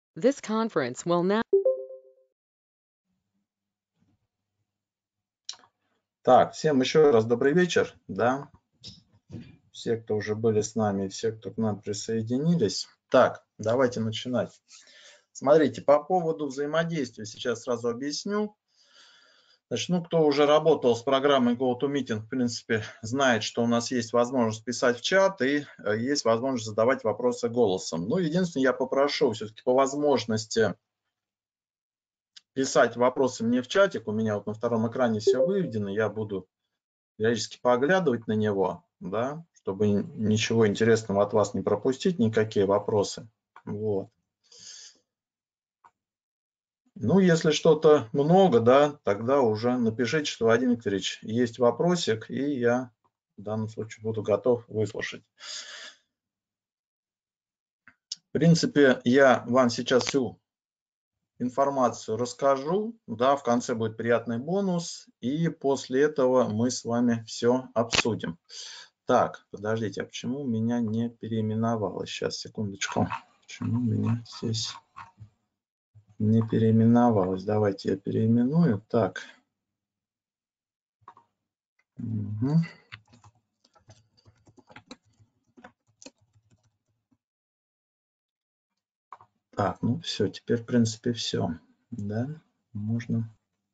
This conference will now... Так, всем еще раз добрый вечер, да, все, кто уже были с нами, все, кто к нам присоединились. Так, давайте начинать. Смотрите, по поводу взаимодействия сейчас сразу объясню. Значит, ну, кто уже работал с программой GoToMeeting, в принципе, знает, что у нас есть возможность писать в чат и есть возможность задавать вопросы голосом. Ну, единственное, я попрошу все-таки по возможности писать вопросы мне в чатик. У меня вот на втором экране все выведено, я буду периодически поглядывать на него, да, чтобы ничего интересного от вас не пропустить, никакие вопросы. Вот. Ну, если что-то много, да, тогда уже напишите, что, Вадим Викторович, есть вопросик, и я в данном случае буду готов выслушать. В принципе, я вам сейчас всю информацию расскажу, да, в конце будет приятный бонус, и после этого мы с вами все обсудим. Так, подождите, а почему у меня не переименовалось? Сейчас, секундочку. Почему у меня здесь не переименовалось? Давайте я переименую. Так. Угу. Так, ну все, теперь, в принципе, все. Да, можно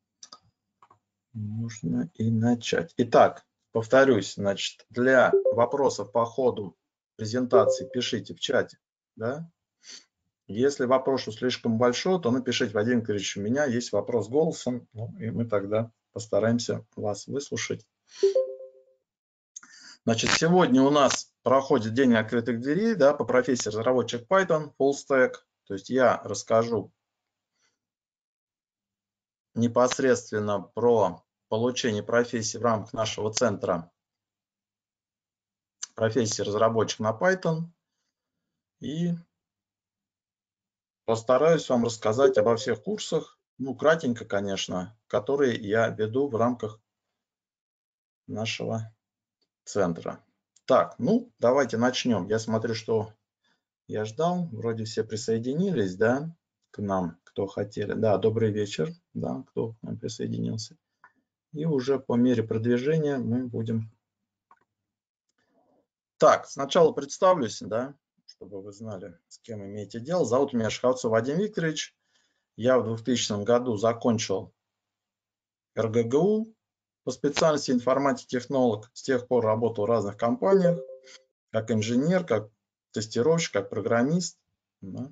и начать. Итак, повторюсь, значит, для вопросов по ходу презентации пишите в чате, да. Если вопрос слишком большой, то напишите: Вадим Викторович, у меня есть вопрос голосом, ну, и мы тогда постараемся вас выслушать. Значит, сегодня у нас проходит день открытых дверей, да, по профессии разработчик Python, Full Stack. То есть я расскажу непосредственно про получение профессии в рамках нашего центра профессии разработчик на Python. И постараюсь вам рассказать обо всех курсах, ну, кратенько, конечно, которые я веду в рамках нашего центра. Так, ну, давайте начнем. Я смотрю, что я ждал. Вроде все присоединились, да, к нам, кто хотели. Да, добрый вечер, да, кто к нам присоединился. И уже по мере продвижения мы будем... Так, сначала представлюсь, да, чтобы вы знали, с кем имеете дело. Зовут меня Шхавцов Вадим Викторович. Я в 2000 году закончил РГГУ по специальности информатик-технолог. С тех пор работал в разных компаниях, как инженер, как тестировщик, как программист. Да.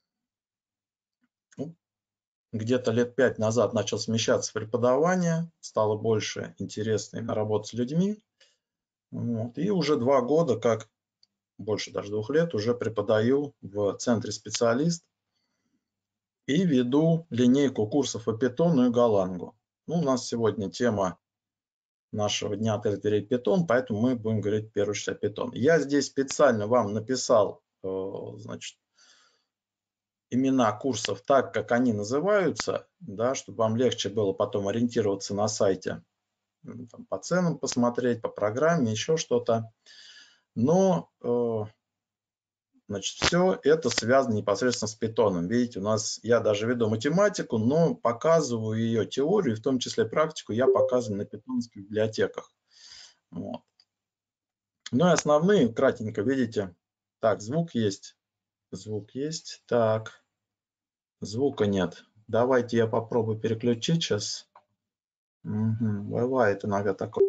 Ну, где-то лет 5 назад начал смещаться в преподавание, стало больше интересно именно работать с людьми. Вот. И уже 2 года, как больше даже 2 лет, уже преподаю в центре специалист и веду линейку курсов по Python и Golang. Ну, у нас сегодня тема нашего дня открытых дверей Python, поэтому мы будем говорить в первую очередь о Python. Я здесь специально вам написал, значит, имена курсов так, как они называются, да, чтобы вам легче было потом ориентироваться на сайте, там, по ценам посмотреть, по программе, еще что-то. Но, значит, все это связано непосредственно с Python. Видите, у нас я даже веду математику, но показываю ее теорию, в том числе практику, я показываю на питонских библиотеках. Вот. Ну и основные, кратенько, видите. Так, звук есть. Звук есть. Так, звука нет. Давайте я попробую переключить сейчас. Угу. Бывает иногда такое.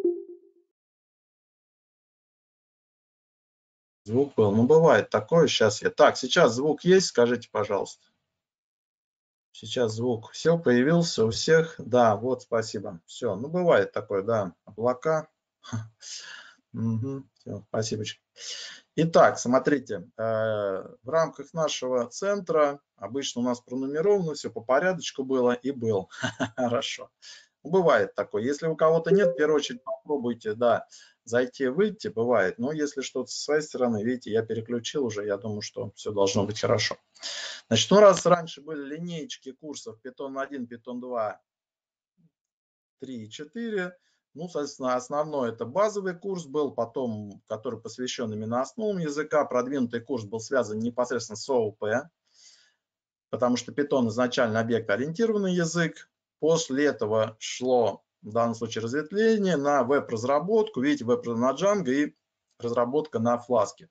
Звук был. Ну, бывает такое. Сейчас я... Так, сейчас звук есть, скажите, пожалуйста. Сейчас звук. Все, появился у всех. Да, вот, спасибо. Все, ну, бывает такое, да. Облака. Угу. Все, спасибо. Итак, смотрите, в рамках нашего центра обычно у нас пронумеровано, все по порядочку было и был. Хорошо. Бывает такое. Если у кого-то нет, в первую очередь попробуйте, да, зайти, выйти, бывает. Но если что-то с своей стороны, видите, я переключил уже, я думаю, что все должно быть хорошо. Значит, ну раз раньше были линеечки курсов Python 1, Python 2, 3 и 4, ну, соответственно, основной это базовый курс был, потом, который посвящен именно основам языка, продвинутый курс был связан непосредственно с ООП. потому что Python изначально объект-ориентированный язык. После этого шло, в данном случае, разветвление на веб-разработку. Видите, веб на Django и разработка на Flask.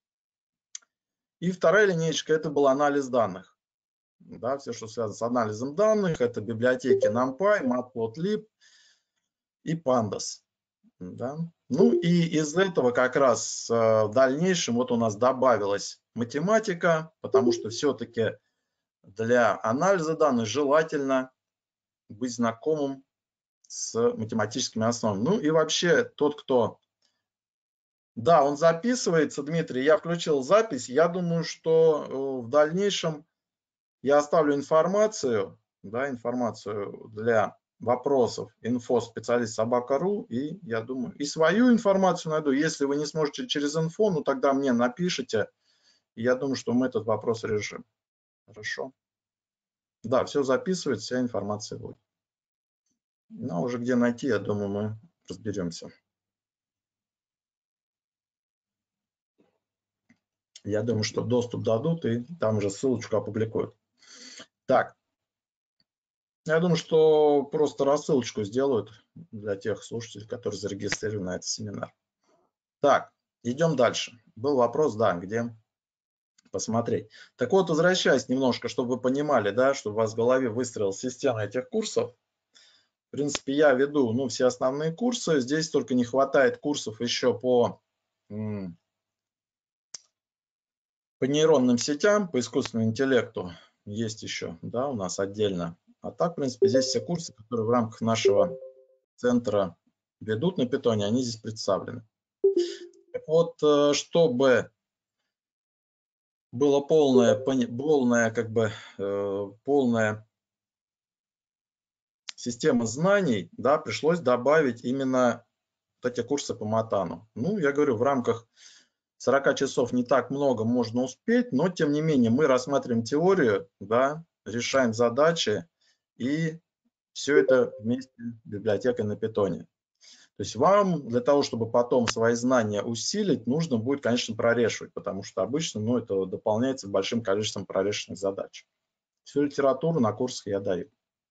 И вторая линейка – это был анализ данных. Да, все, что связано с анализом данных, это библиотеки NumPy, Matplotlib и Pandas. Да. Ну и из этого как раз в дальнейшем вот у нас добавилась математика, потому что все-таки для анализа данных желательно быть знакомым с математическими основами. Ну и вообще тот, кто... Да, он записывается, Дмитрий, я включил запись. Я думаю, что в дальнейшем я оставлю информацию, да, информацию для вопросов info@specialist.собака.ру, и я думаю, и свою информацию найду. Если вы не сможете через инфо, ну тогда мне напишите, и я думаю, что мы этот вопрос решим. Хорошо? Да, все записывается, вся информация будет. Ну, уже где найти, я думаю, мы разберемся. Я думаю, что доступ дадут, и там уже ссылочку опубликуют. Так. Я думаю, что просто рассылочку сделают для тех слушателей, которые зарегистрированы на этот семинар. Так, идем дальше. Был вопрос, да, где посмотреть. Так вот, возвращаясь немножко, чтобы вы понимали, да, чтобы у вас в голове выстроилась система этих курсов. В принципе, я веду, ну, все основные курсы. Здесь только не хватает курсов еще по нейронным сетям, по искусственному интеллекту. Есть еще, да, у нас отдельно. А так, в принципе, здесь все курсы, которые в рамках нашего центра ведут на Python, они здесь представлены. Так вот, чтобы была полная система знаний, да, пришлось добавить именно вот эти курсы по Матану. Ну, я говорю, в рамках 40 часов не так много можно успеть, но тем не менее мы рассматриваем теорию, да, решаем задачи, и все это вместе с библиотекой на Python. То есть вам для того, чтобы потом свои знания усилить, нужно будет, конечно, прорешивать, потому что обычно, ну, это дополняется большим количеством прорешенных задач. Всю литературу на курсах я даю.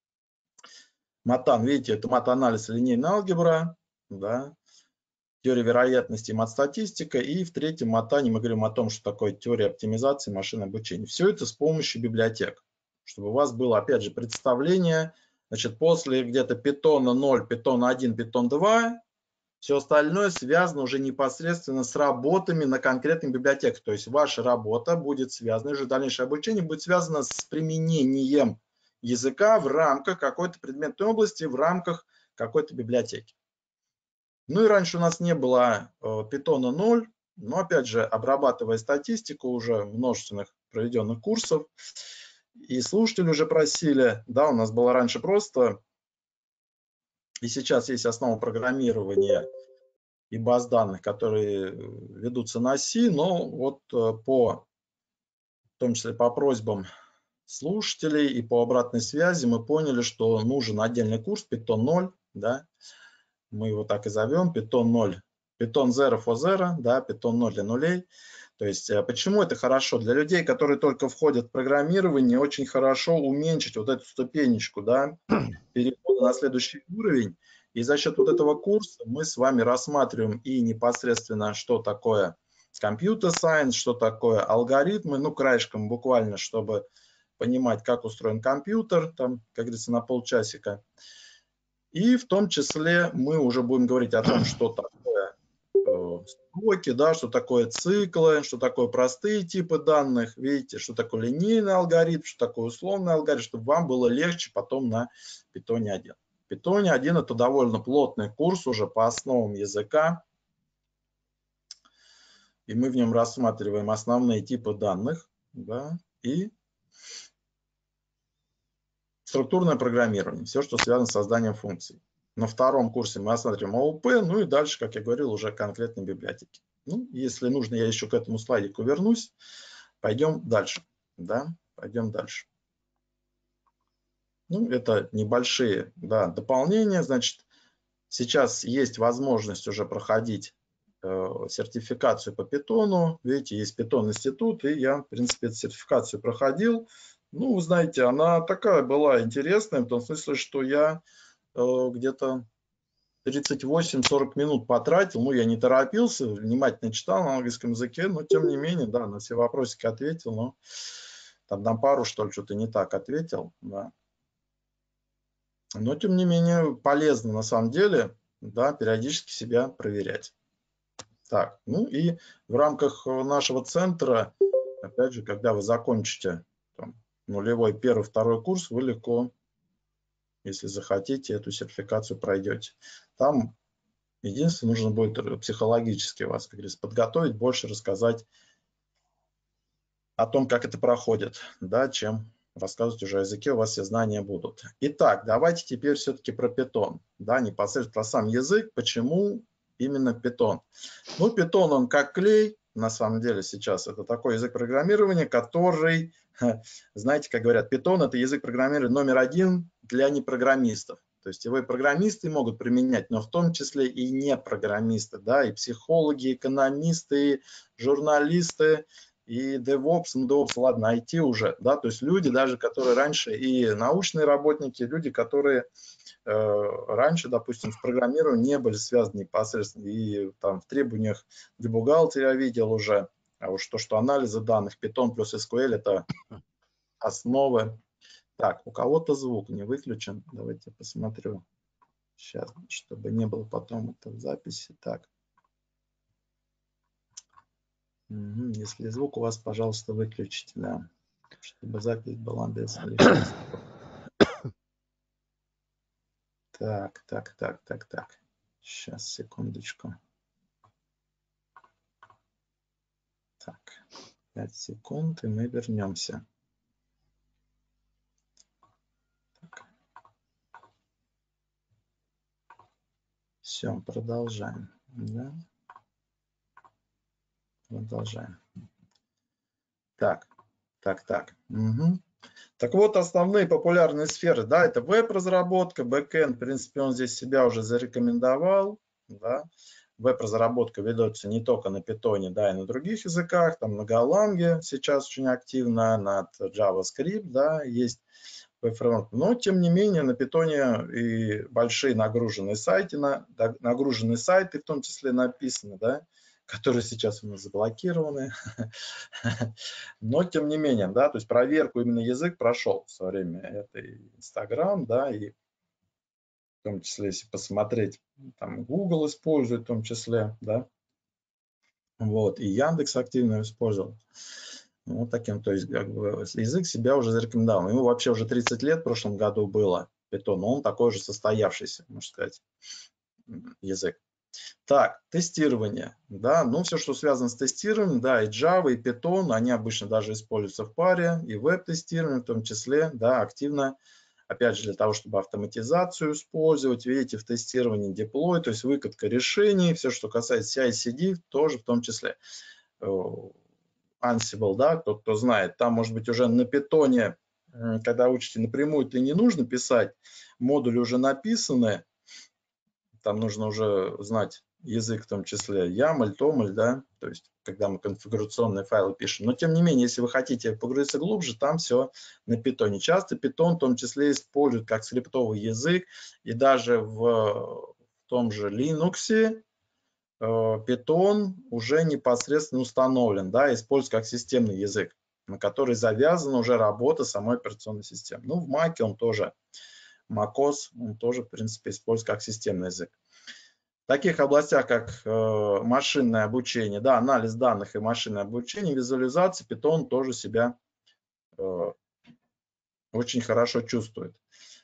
Матан, видите, это мат-анализ, линейная алгебра, да, теория вероятности, мат-статистика, и в третьем матане мы говорим о том, что такое теория оптимизации, машинного обучения. Все это с помощью библиотек, чтобы у вас было, опять же, представление. Значит, после где-то Python 0, Python 1, Python 2, все остальное связано уже непосредственно с работами на конкретных библиотеках. То есть ваша работа будет связана, уже дальнейшее обучение будет связано с применением языка в рамках какой-то предметной области, в рамках какой-то библиотеки. Ну и раньше у нас не было Python 0, но опять же, обрабатывая статистику уже множественных проведенных курсов, и слушатели уже просили, да, у нас было раньше просто, и сейчас есть основа программирования и баз данных, которые ведутся на C, но вот в том числе по просьбам слушателей и по обратной связи мы поняли, что нужен отдельный курс Python 0, да, мы его так и зовем, Python 0, Python 0 for 0, да, Python 0 для нулей. То есть почему это хорошо? Для людей, которые только входят в программирование, очень хорошо уменьшить вот эту ступенечку, да, перехода на следующий уровень. И за счет вот этого курса мы с вами рассматриваем и непосредственно, что такое компьютер сайенс, что такое алгоритмы, ну, краешком буквально, чтобы понимать, как устроен компьютер, там, как говорится, на полчасика. И в том числе мы уже будем говорить о том, что такое строки, да, что такое циклы, что такое простые типы данных, видите, что такое линейный алгоритм, что такое условный алгоритм, чтобы вам было легче потом на Python 1. Python 1 это довольно плотный курс уже по основам языка, и мы в нем рассматриваем основные типы данных, да, и структурное программирование, все, что связано с созданием функций. На втором курсе мы рассматриваем ООП, ну и дальше, как я говорил, уже конкретные библиотеки. Ну, если нужно, я еще к этому слайдику вернусь. Пойдем дальше. Да, пойдем дальше. Ну, это небольшие, да, дополнения. Значит, сейчас есть возможность уже проходить сертификацию по Python. Видите, есть Python институт, и я, в принципе, эту сертификацию проходил. Ну, вы знаете, она такая была интересная, в том смысле, что я где-то 38-40 минут потратил. Ну, я не торопился, внимательно читал на английском языке, но тем не менее, да, на все вопросики ответил, но там на пару, что ли, что-то не так ответил, да. Но тем не менее, полезно на самом деле, да, периодически себя проверять. Так, ну и в рамках нашего центра, опять же, когда вы закончите там, нулевой, первый, второй курс, вы легко, если захотите, эту сертификацию пройдете. Там единственное, нужно будет психологически вас, как говорится, подготовить, больше рассказать о том, как это проходит, да, чем рассказывать уже о языке, у вас все знания будут. Итак, давайте теперь все-таки про Python, да, непосредственно про сам язык, почему именно Python. Ну, Python, он как клей, на самом деле сейчас это такой язык программирования, который, знаете, как говорят, Python это язык программирования номер один для непрограммистов. То есть его и программисты могут применять, но в том числе и не программисты, да, и психологи, экономисты, и журналисты, и DevOps, ну DevOps, ладно, IT уже, да, то есть люди даже, которые раньше и научные работники, люди, которые раньше, допустим, с программированием не были связаны непосредственно, и там в требованиях для бухгалтера я видел уже, а уж то, что анализы данных, Python плюс SQL это основы. Так, у кого-то звук не выключен, давайте посмотрю сейчас, чтобы не было потом это в записи. Так. Если звук у вас, пожалуйста, выключите, да, чтобы запись была без лишних слов. Так. Сейчас, секундочку. Так, 5 секунд, и мы вернемся. Так. Все, продолжаем. Да? Продолжаем. Так. Угу. Так вот, основные популярные сферы, да, это веб-разработка, бэкэнд, в принципе, он здесь себя уже зарекомендовал, да. Веб-разработка ведется не только на Python, да, и на других языках, там на Golang сейчас очень активно, над JavaScript, да, есть веб-фреймворк. Но, тем не менее, на Python и большие нагруженные сайты, в том числе написаны, да, которые сейчас у нас заблокированы. Но, тем не менее, да, то есть проверку именно язык прошел в свое время. Это и Instagram, да, и в том числе, если посмотреть, там Google использует в том числе, да, вот, и Яндекс активно использовал. Вот таким, то есть как бы, язык себя уже зарекомендовал. Ему вообще уже 30 лет в прошлом году было, Python, но он такой же состоявшийся, можно сказать, язык. Так, тестирование, да, ну все, что связано с тестированием, да, и Java, и Python, они обычно даже используются в паре, и веб-тестирование в том числе, да, активно, опять же, для того, чтобы автоматизацию использовать, видите, в тестировании деплой, то есть выкатка решений, все, что касается CI/CD, тоже в том числе. Ansible, да, кто знает, там, может быть, уже на Python, когда учите напрямую, не нужно писать, модули уже написаны, там нужно уже знать язык, в том числе YAML, TOML, да, то есть когда мы конфигурационные файлы пишем. Но тем не менее, если вы хотите погрузиться глубже, там все на Python. Часто Python в том числе используют как скриптовый язык, и даже в том же Linux Python уже непосредственно установлен, да, используется как системный язык, на который завязана уже работа самой операционной системы. Ну, в Mac он тоже, macOS, он тоже, в принципе, используется как системный язык. В таких областях, как машинное обучение, да, анализ данных и машинное обучение, визуализация, Python тоже себя очень хорошо чувствует.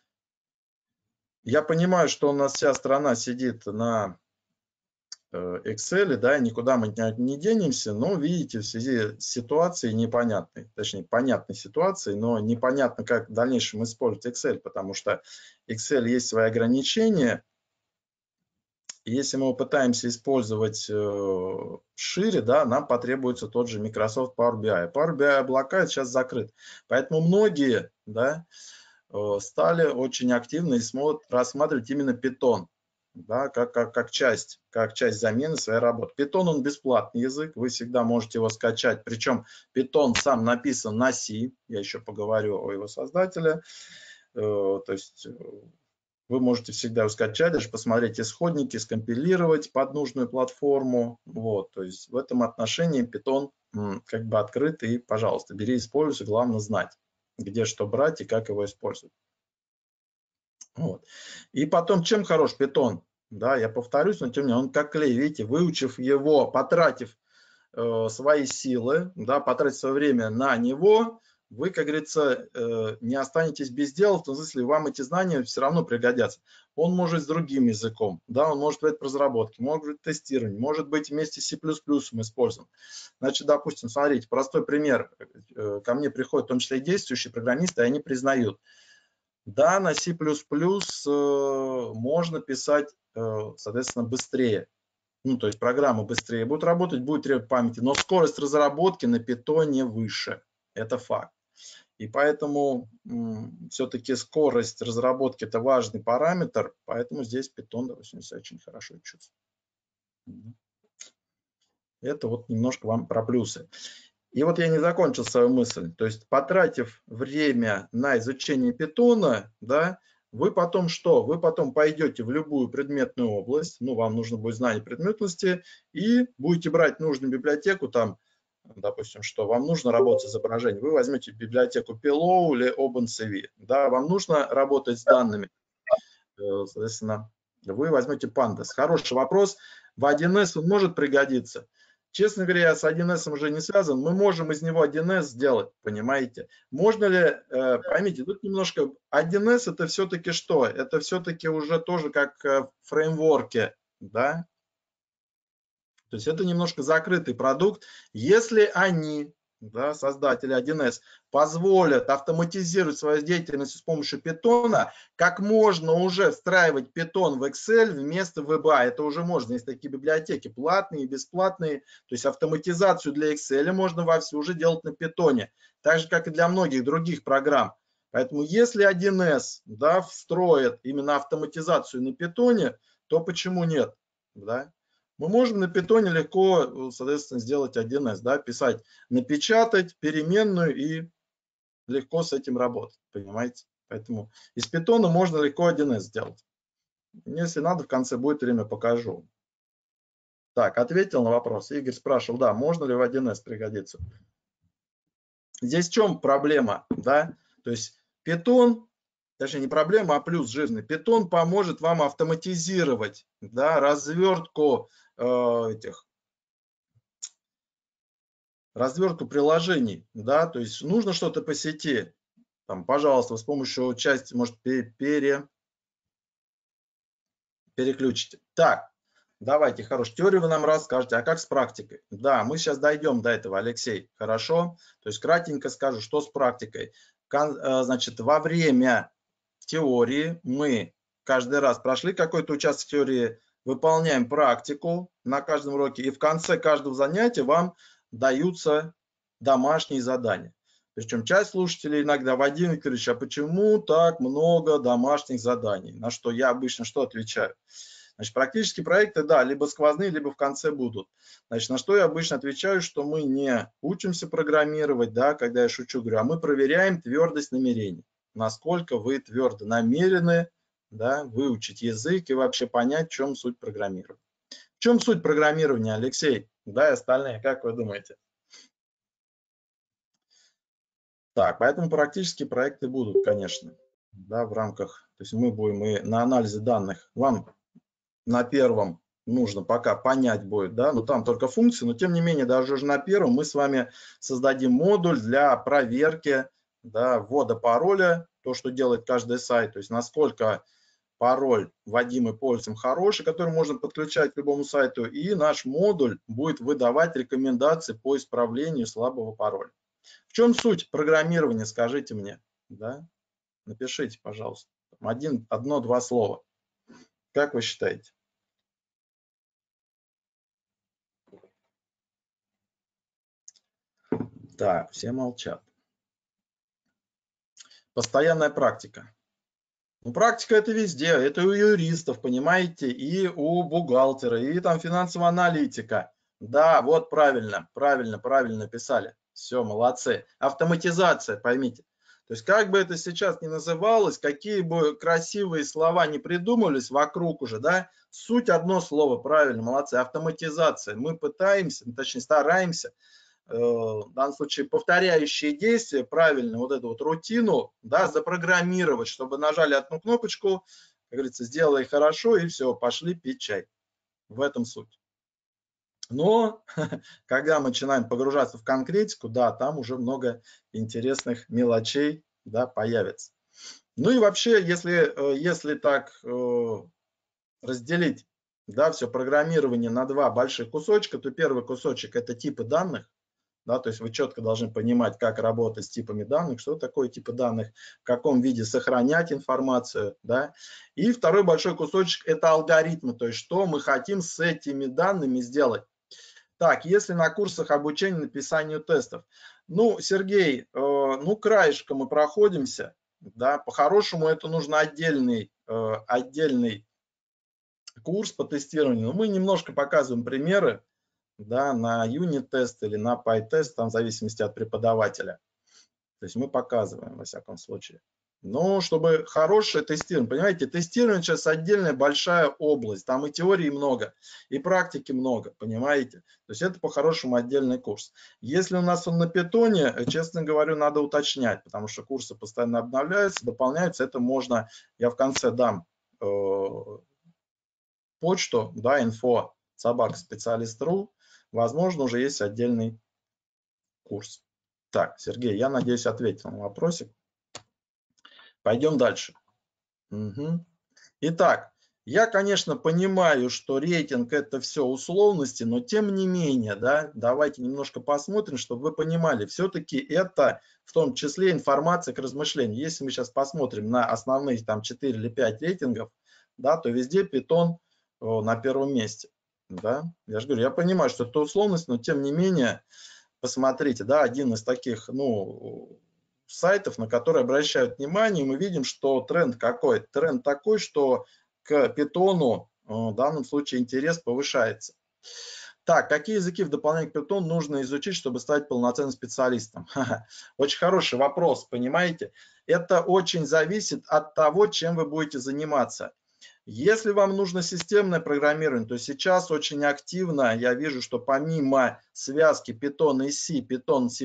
Я понимаю, что у нас вся страна сидит на Excel, да, никуда мы не денемся, но видите, в связи с ситуацией непонятной, точнее, понятной ситуацией, но непонятно, как в дальнейшем использовать Excel, потому что Excel есть свои ограничения. Если мы пытаемся использовать шире, да, нам потребуется тот же Microsoft Power BI. Power BI облака сейчас закрыт. Поэтому многие, да, стали очень активно и рассматривать именно Python. да, как часть замены своей работы. Python, он бесплатный язык, вы всегда можете его скачать, причем Python сам написан на C, я еще поговорю о его создателе, то есть вы можете всегда его скачать, даже посмотреть исходники, скомпилировать под нужную платформу. Вот, то есть в этом отношении Python как бы открыт, и, пожалуйста, бери, используй, главное знать, где что брать и как его использовать. Вот. И потом, чем хорош Python? Да, я повторюсь, но тем не менее, он как клей, видите, выучив его, потратив свои силы, да, потратив свое время на него, вы, как говорится, не останетесь без дела, в том смысле, вам эти знания все равно пригодятся. Он может с другим языком, да, он может быть в разработке, может быть в тестировании, может быть вместе с C++ мы используем. Значит, допустим, смотрите, простой пример. Ко мне приходят в том числе и действующие программисты, и они признают, да, на C++ можно писать, соответственно, быстрее. Ну, то есть программы быстрее будут работать, будет требовать памяти, но скорость разработки на питоне выше. Это факт. И поэтому все-таки скорость разработки – это важный параметр, поэтому здесь Python, допустим, себя очень хорошо чувствует. Это вот немножко вам про плюсы. И вот я не закончил свою мысль. То есть, потратив время на изучение питона, да, вы потом что? Вы потом пойдете в любую предметную область, ну, вам нужно будет знание предметности, и будете брать нужную библиотеку, там, допустим, что вам нужно работать с изображением. Вы возьмете библиотеку Pillow или OpenCV, да, вам нужно работать с данными, соответственно, вы возьмете Pandas. Хороший вопрос. В 1С он может пригодиться. Честно говоря, я с 1С уже не связан. Мы можем из него 1С сделать, понимаете? Можно ли, поймите, тут немножко 1С это все-таки что? Это все-таки уже тоже как фреймворки, да? То есть это немножко закрытый продукт. Если они, да, создатели 1С, позволят автоматизировать свою деятельность с помощью питона, как можно уже встраивать питон в Excel вместо VBA. Это уже можно. Есть такие библиотеки платные и бесплатные. То есть автоматизацию для Excel можно вовсю уже делать на питоне. Так же, как и для многих других программ. Поэтому если 1С, да, встроит именно автоматизацию на питоне, то почему нет? Да? Мы можем на питоне легко, соответственно, сделать 1С, да, писать, напечатать переменную и легко с этим работать, понимаете? Поэтому из питона можно легко 1С сделать. Если надо, в конце будет время, покажу. Так, ответил на вопрос. Игорь спрашивал, да, можно ли в 1С пригодиться. Здесь в чем проблема, да? То есть питон, точнее не проблема, а плюс жизни. Питон поможет вам автоматизировать, да, развертку развертку приложений, да, то есть нужно что-то по сети, там, пожалуйста, с помощью части, может, переключите. Так, давайте, хорошо, теорию вы нам расскажете, а как с практикой? Да, мы сейчас дойдем до этого, Алексей, хорошо? То есть кратенько скажу, что с практикой. Значит, во время теории мы каждый раз прошли какой-то участок теории, выполняем практику на каждом уроке, и в конце каждого занятия вам даются домашние задания. Причем часть слушателей иногда: Вадим Викторович, а почему так много домашних заданий? На что я обычно что отвечаю? Значит, практические проекты, да, либо сквозные, либо в конце будут. Значит, на что я обычно отвечаю, что мы не учимся программировать, да, когда я шучу, говорю, а мы проверяем твердость намерений. Насколько вы твердо намерены, да, выучить язык и вообще понять, в чем суть программирования. В чем суть программирования, Алексей? Да, и остальные, как вы думаете? Так, поэтому практические проекты будут, конечно, да, в рамках, то есть мы будем и на анализе данных. Вам на первом нужно пока понять будет, да, но там только функции, но тем не менее даже уже на первом мы с вами создадим модуль для проверки, да, ввода пароля, то, что делает каждый сайт, то есть насколько пароль, вводимый пользователем, хороший, который можно подключать к любому сайту, и наш модуль будет выдавать рекомендации по исправлению слабого пароля. В чем суть программирования, скажите мне, да? Напишите, пожалуйста, одно-два слова. Как вы считаете? Так, все молчат. Постоянная практика. Ну, практика это везде, это у юристов, понимаете, и у бухгалтера, и там финансового аналитика. Да, вот правильно, правильно писали. Все, молодцы. Автоматизация, поймите. То есть как бы это сейчас ни называлось, какие бы красивые слова не придумывались вокруг уже, да, суть одно слово, правильно, молодцы, автоматизация. Мы пытаемся, точнее стараемся, в данном случае повторяющие действия, правильно, вот эту вот рутину, да, запрограммировать, чтобы нажали одну кнопочку, как говорится, сделай хорошо, и все, пошли пить чай. В этом суть. Но когда мы начинаем погружаться в конкретику, да, там уже много интересных мелочей, да, появится. Ну и вообще, если так разделить, да, все программирование на два больших кусочка, то первый кусочек это типы данных. Да, то есть вы четко должны понимать, как работать с типами данных, что такое типы данных, в каком виде сохранять информацию. Да. И второй большой кусочек – это алгоритмы, то есть что мы хотим с этими данными сделать. Так, если на курсах обучения написанию тестов. Ну, Сергей, ну, краешком мы проходимся. Да, по-хорошему это нужно отдельный курс по тестированию. Но мы немножко показываем примеры, да, на юнит-тест или на пай-тест, там в зависимости от преподавателя. То есть мы показываем, во всяком случае. Но чтобы хорошее тестирование, понимаете, тестирование сейчас отдельная большая область, там и теории много, и практики много, понимаете. То есть это по-хорошему отдельный курс. Если у нас он на питоне, честно говорю, надо уточнять, потому что курсы постоянно обновляются, дополняются, это можно, я в конце дам почту, да, info@specialist.ru, возможно, уже есть отдельный курс. Так, Сергей, я надеюсь, ответил на вопросик. Пойдем дальше. Угу. Итак, я, конечно, понимаю, что рейтинг это все условности, но тем не менее, да, давайте немножко посмотрим, чтобы вы понимали, все-таки это в том числе информация к размышлению. Если мы сейчас посмотрим на основные там 4 или 5 рейтингов, да, то везде Python на первом месте. Да? Я же говорю, я понимаю, что это условность, но тем не менее, посмотрите, да, один из таких, ну, сайтов, на которые обращают внимание, мы видим, что тренд какой? Тренд такой, что к питону в данном случае интерес повышается. Так, какие языки в дополнение к питону нужно изучить, чтобы стать полноценным специалистом? Очень хороший вопрос, понимаете? Это очень зависит от того, чем вы будете заниматься. Если вам нужно системное программирование, то сейчас очень активно я вижу, что помимо связки Python и C, Python, C++,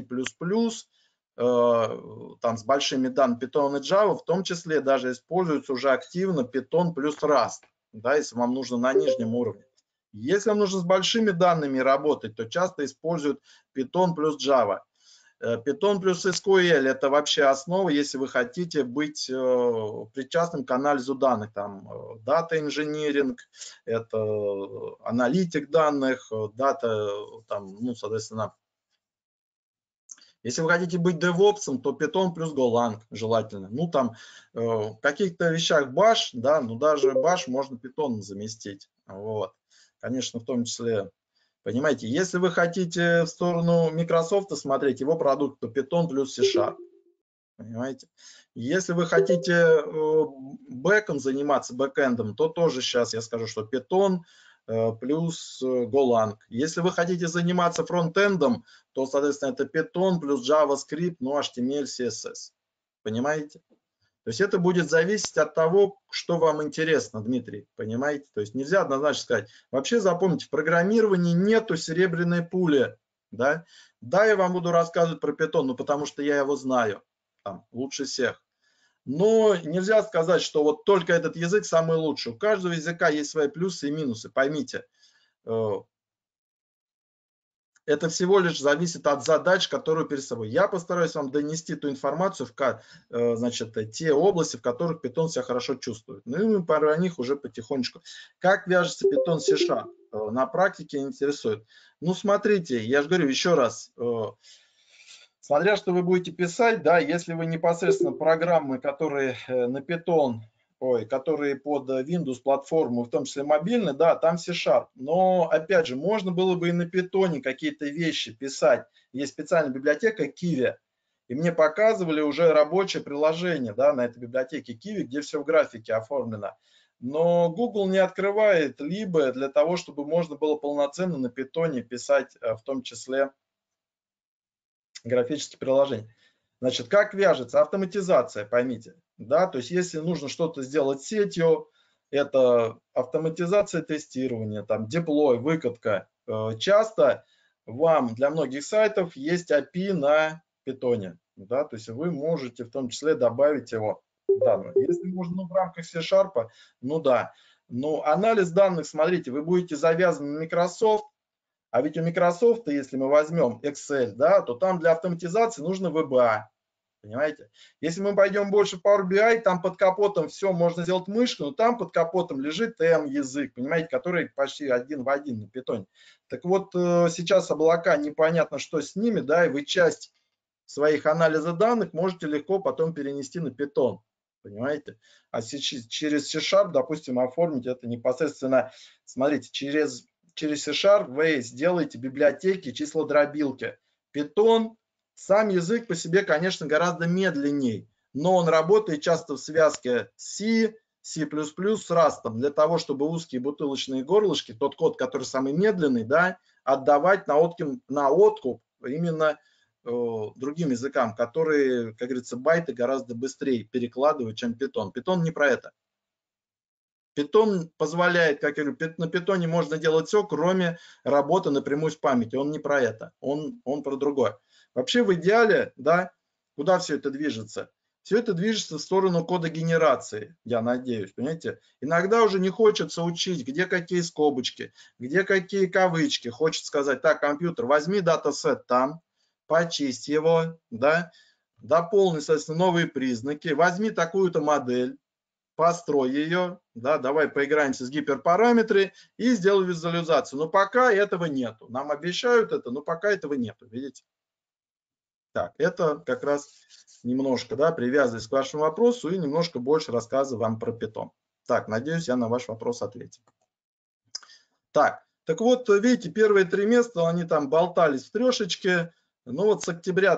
там с большими данными Python и Java, в том числе даже используется уже активно Python плюс Rust, да, если вам нужно на нижнем уровне. Если вам нужно с большими данными работать, то часто используют Python плюс Java. Python плюс SQL – это вообще основа, если вы хотите быть причастным к анализу данных. Там дата инжиниринг, это аналитик данных, дата, там, ну, соответственно, если вы хотите быть DevOps, то Python плюс Golang желательно. Ну, там в каких-то вещах Bash, да, но даже Bash можно Python заместить. Вот. Конечно, в том числе, понимаете, если вы хотите в сторону Microsoft смотреть, его продукт, то Python плюс C#. Понимаете? Если вы хотите бэком заниматься, бэкэндом, то тоже сейчас я скажу, что Python плюс Golang. Если вы хотите заниматься фронтендом, то, соответственно, это Python плюс JavaScript, ну, HTML, CSS. Понимаете? То есть это будет зависеть от того, что вам интересно, Дмитрий. Понимаете? То есть нельзя однозначно сказать. Вообще запомните, в программировании нету серебряной пули. Да, я вам буду рассказывать про Python, ну, потому что я его знаю. Там, лучше всех. Но нельзя сказать, что вот только этот язык самый лучший. У каждого языка есть свои плюсы и минусы, поймите. Это всего лишь зависит от задач, которые перед собой. Я постараюсь вам донести ту информацию, значит, те области, в которых Python себя хорошо чувствует. Ну и мы про них уже потихонечку. Как вяжется Python C#? На практике интересует. Ну смотрите, я же говорю еще раз. Смотря что вы будете писать, да, если вы непосредственно программы, которые на Python, которые под Windows платформу, в том числе мобильные, да, там C#. Но, опять же, можно было бы и на Python какие-то вещи писать. Есть специальная библиотека Kiwi. и мне показывали уже рабочее приложение, да, на этой библиотеке Kiwi, где все в графике оформлено. Но Google не открывает либо для того, чтобы можно было полноценно на питоне писать, в том числе графические приложения. Значит, как вяжется автоматизация, поймите, да, то есть если нужно что-то сделать сетью, это автоматизация тестирования, там, деплой, выкатка. Часто вам для многих сайтов есть API на питоне, да, то есть вы можете в том числе добавить его в данные. Если можно, ну, в рамках C-Sharp, ну да. Но анализ данных, смотрите, вы будете завязаны на Microsoft, а ведь у Microsoft, если мы возьмем Excel, да, то там для автоматизации нужно VBA. Понимаете? Если мы пойдем больше в Power BI, там под капотом все можно сделать мышкой, но там под капотом лежит язык, понимаете, который почти один в один на питоне. Так вот, сейчас облака, непонятно, что с ними, да, и вы часть своих анализа данных можете легко потом перенести на питон. Понимаете? А через C-Sharp, допустим, оформить это непосредственно, смотрите, через C-Sharp вы сделаете библиотеки числодробилки. Python, сам язык по себе, конечно, гораздо медленней, но он работает часто в связке C, C++, с Rust, для того, чтобы узкие бутылочные горлышки, тот код, который самый медленный, да, отдавать на откуп именно другим языкам, которые, как говорится, байты гораздо быстрее перекладывают, чем Python. Python не про это. Python позволяет, как я говорю, на Python можно делать все, кроме работы напрямую с памятью. Он не про это, он про другое. Вообще в идеале, да, куда все это движется? Все это движется в сторону кода генерации, я надеюсь, понимаете? Иногда уже не хочется учить, где какие скобочки, где какие кавычки. Хочется сказать, так, компьютер, возьми датасет там, почисть его, да, дополни, соответственно, новые признаки, возьми такую-то модель, построй ее, да, давай поиграемся с гиперпараметрами и сделай визуализацию. Но пока этого нету. Нам обещают это, но пока этого нету, видите? Так, это как раз немножко, да, привязываясь к вашему вопросу и немножко больше рассказываю вам про Python. Так, надеюсь, я на ваш вопрос ответил. Так вот, видите, первые 3 места, они там болтались в трешечке. Ну вот с октября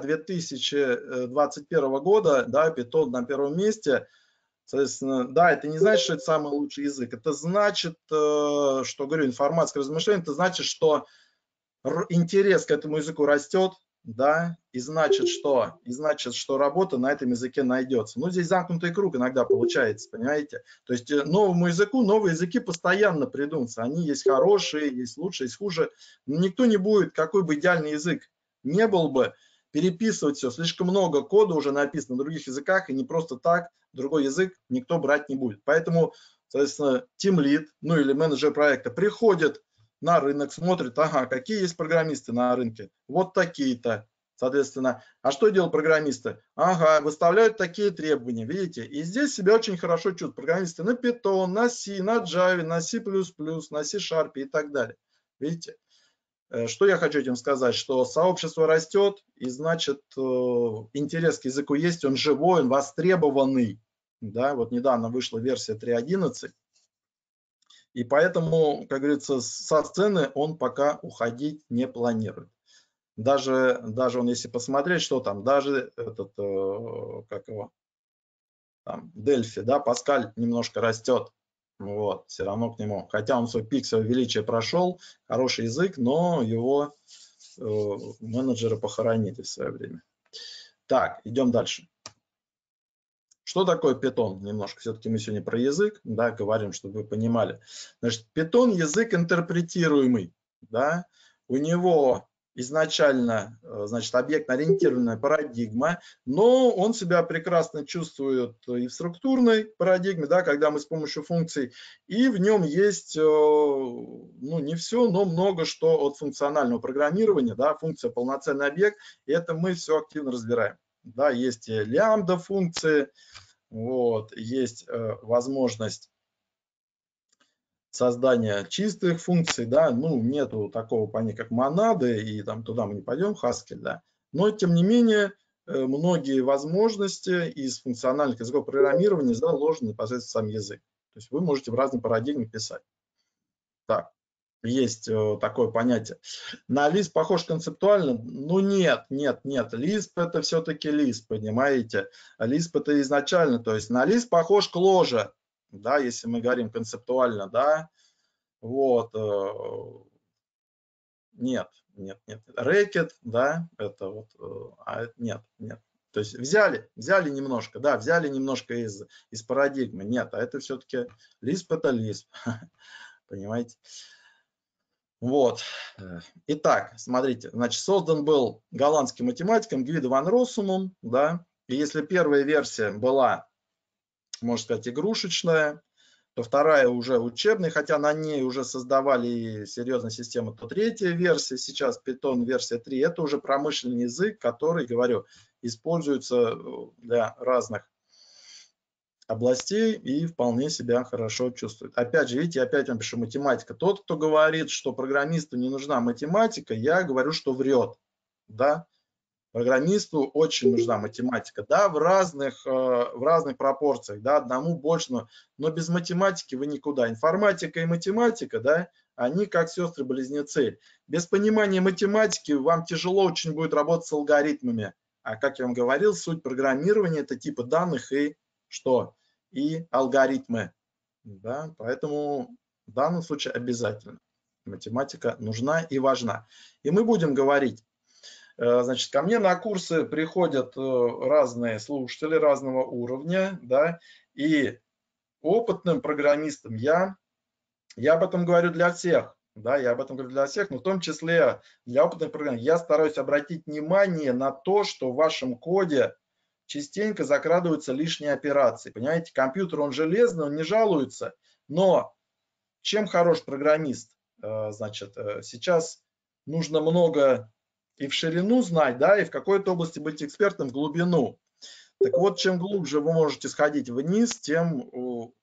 2021 года, да, Python на первом месте. Соответственно, да, это не значит, что это самый лучший язык. Это значит, что, говорю, информация размышления, это значит, что интерес к этому языку растет, да, и значит, что? И значит, что работа на этом языке найдется. Ну, здесь замкнутый круг иногда получается, понимаете? То есть новому языку, новые языки постоянно придумываются. Они есть хорошие, есть лучшие, есть хуже. Но никто не будет, какой бы идеальный язык не был бы, переписывать все. Слишком много кода уже написано на других языках, и не просто так другой язык никто брать не будет. Поэтому, соответственно, тимлид, ну или менеджер проекта приходит на рынок, смотрит, ага, какие есть программисты на рынке, вот такие-то, соответственно. А что делают программисты? Ага, выставляют такие требования, видите? И здесь себя очень хорошо чувствуют программисты на Python, на C, на Java, на C++, на C-Sharp и так далее. Видите? Что я хочу этим сказать? Что сообщество растет, и значит интерес к языку есть, он живой, он востребованный. Да, вот недавно вышла версия 3.11, и поэтому, как говорится, со сцены он пока уходить не планирует. Даже он, если посмотреть, что там, даже этот, как его, там, Дельфи, да, Паскаль немножко растет. Вот, все равно к нему. Хотя он свой пик своего величия прошел, хороший язык, но его менеджеры похоронили в свое время. Так, идем дальше. Что такое Python? Немножко все-таки мы сегодня про язык, да, говорим, чтобы вы понимали. Значит, Python язык интерпретируемый, да, у него изначально, значит, объектно-ориентированная парадигма, но он себя прекрасно чувствует и в структурной парадигме, да, когда мы с помощью функций, и в нем есть, ну, не все, но много что от функционального программирования, да, функция полноценный объект, и это мы все активно разбираем. Да, есть лямбда функции, вот, есть возможность создания чистых функций, да, ну, нету такого понятия, как монады, и там туда мы не пойдем, Haskell, да, но, тем не менее, многие возможности из функциональных языков программирования заложены непосредственно в сам язык. То есть вы можете в разные парадигмы писать. Так, есть такое понятие. На Lisp похож концептуально? Ну нет. Lisp это все-таки Lisp, понимаете? Lisp это изначально, то есть на Lisp похож Clojure, да, если мы говорим концептуально, да. Вот. Нет. Рэкет, да, это вот, нет. То есть взяли немножко, да, взяли немножко из парадигмы. Нет, а это все-таки Lisp это Lisp, понимаете? Вот. Итак, смотрите, значит, создан был голландским математиком Гвидо ван Россумом, да, и если первая версия была, можно сказать, игрушечная, то вторая уже учебная, хотя на ней уже создавали серьезную систему, то третья версия, сейчас Python версия 3, это уже промышленный язык, который, говорю, используется для разных областей и вполне себя хорошо чувствует. Опять же, видите, опять я пишу математика. Тот, кто говорит, что программисту не нужна математика, я говорю, что врет. Да? Программисту очень нужна математика. Да, в разных пропорциях. Да, одному больше, но без математики вы никуда. Информатика и математика, да, они как сестры-близнецы. Без понимания математики вам тяжело очень будет работать с алгоритмами. А как я вам говорил, суть программирования – это типы данных и что? И алгоритмы. Да? Поэтому в данном случае обязательно математика нужна и важна. И мы будем говорить, значит, ко мне на курсы приходят разные слушатели разного уровня, да, и опытным программистам я об этом говорю для всех, да, я об этом говорю для всех, но в том числе для опытных программистов. Я стараюсь обратить внимание на то, что в вашем коде частенько закрадываются лишние операции. Понимаете, компьютер, он железный, он не жалуется, но чем хорош программист? Значит, сейчас нужно много и в ширину знать, да, и в какой-то области быть экспертом в глубину. Так вот, чем глубже вы можете сходить вниз, тем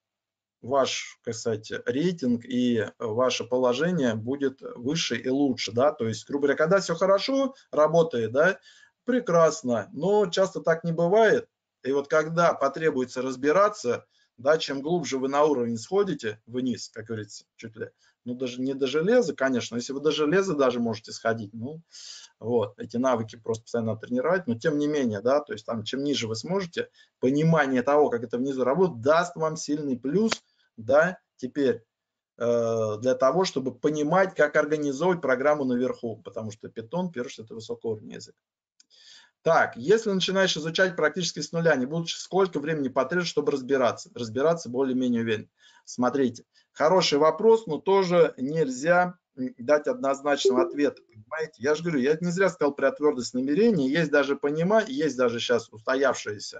ваш, так сказать, рейтинг и ваше положение будет выше и лучше, да, то есть, грубо говоря, когда все хорошо работает, да, прекрасно, но часто так не бывает, и вот когда потребуется разбираться, да, чем глубже вы на уровень сходите вниз, как говорится, чуть ли, ну, даже не до железа, конечно, если вы до железа даже можете сходить, ну, вот, эти навыки просто постоянно тренировать, но тем не менее, да, то есть там, чем ниже вы сможете, понимание того, как это внизу работает, даст вам сильный плюс, да, теперь для того, чтобы понимать, как организовывать программу наверху, потому что Python, первое, что это высокоуровневый язык. Так, если начинаешь изучать практически с нуля, не будучи, сколько времени потребуется, чтобы разбираться более-менее уверенно. Смотрите, хороший вопрос, но тоже нельзя дать однозначного ответа, понимаете? Я же говорю, я не зря сказал про твердость намерения, есть даже понимание, есть даже сейчас устоявшиеся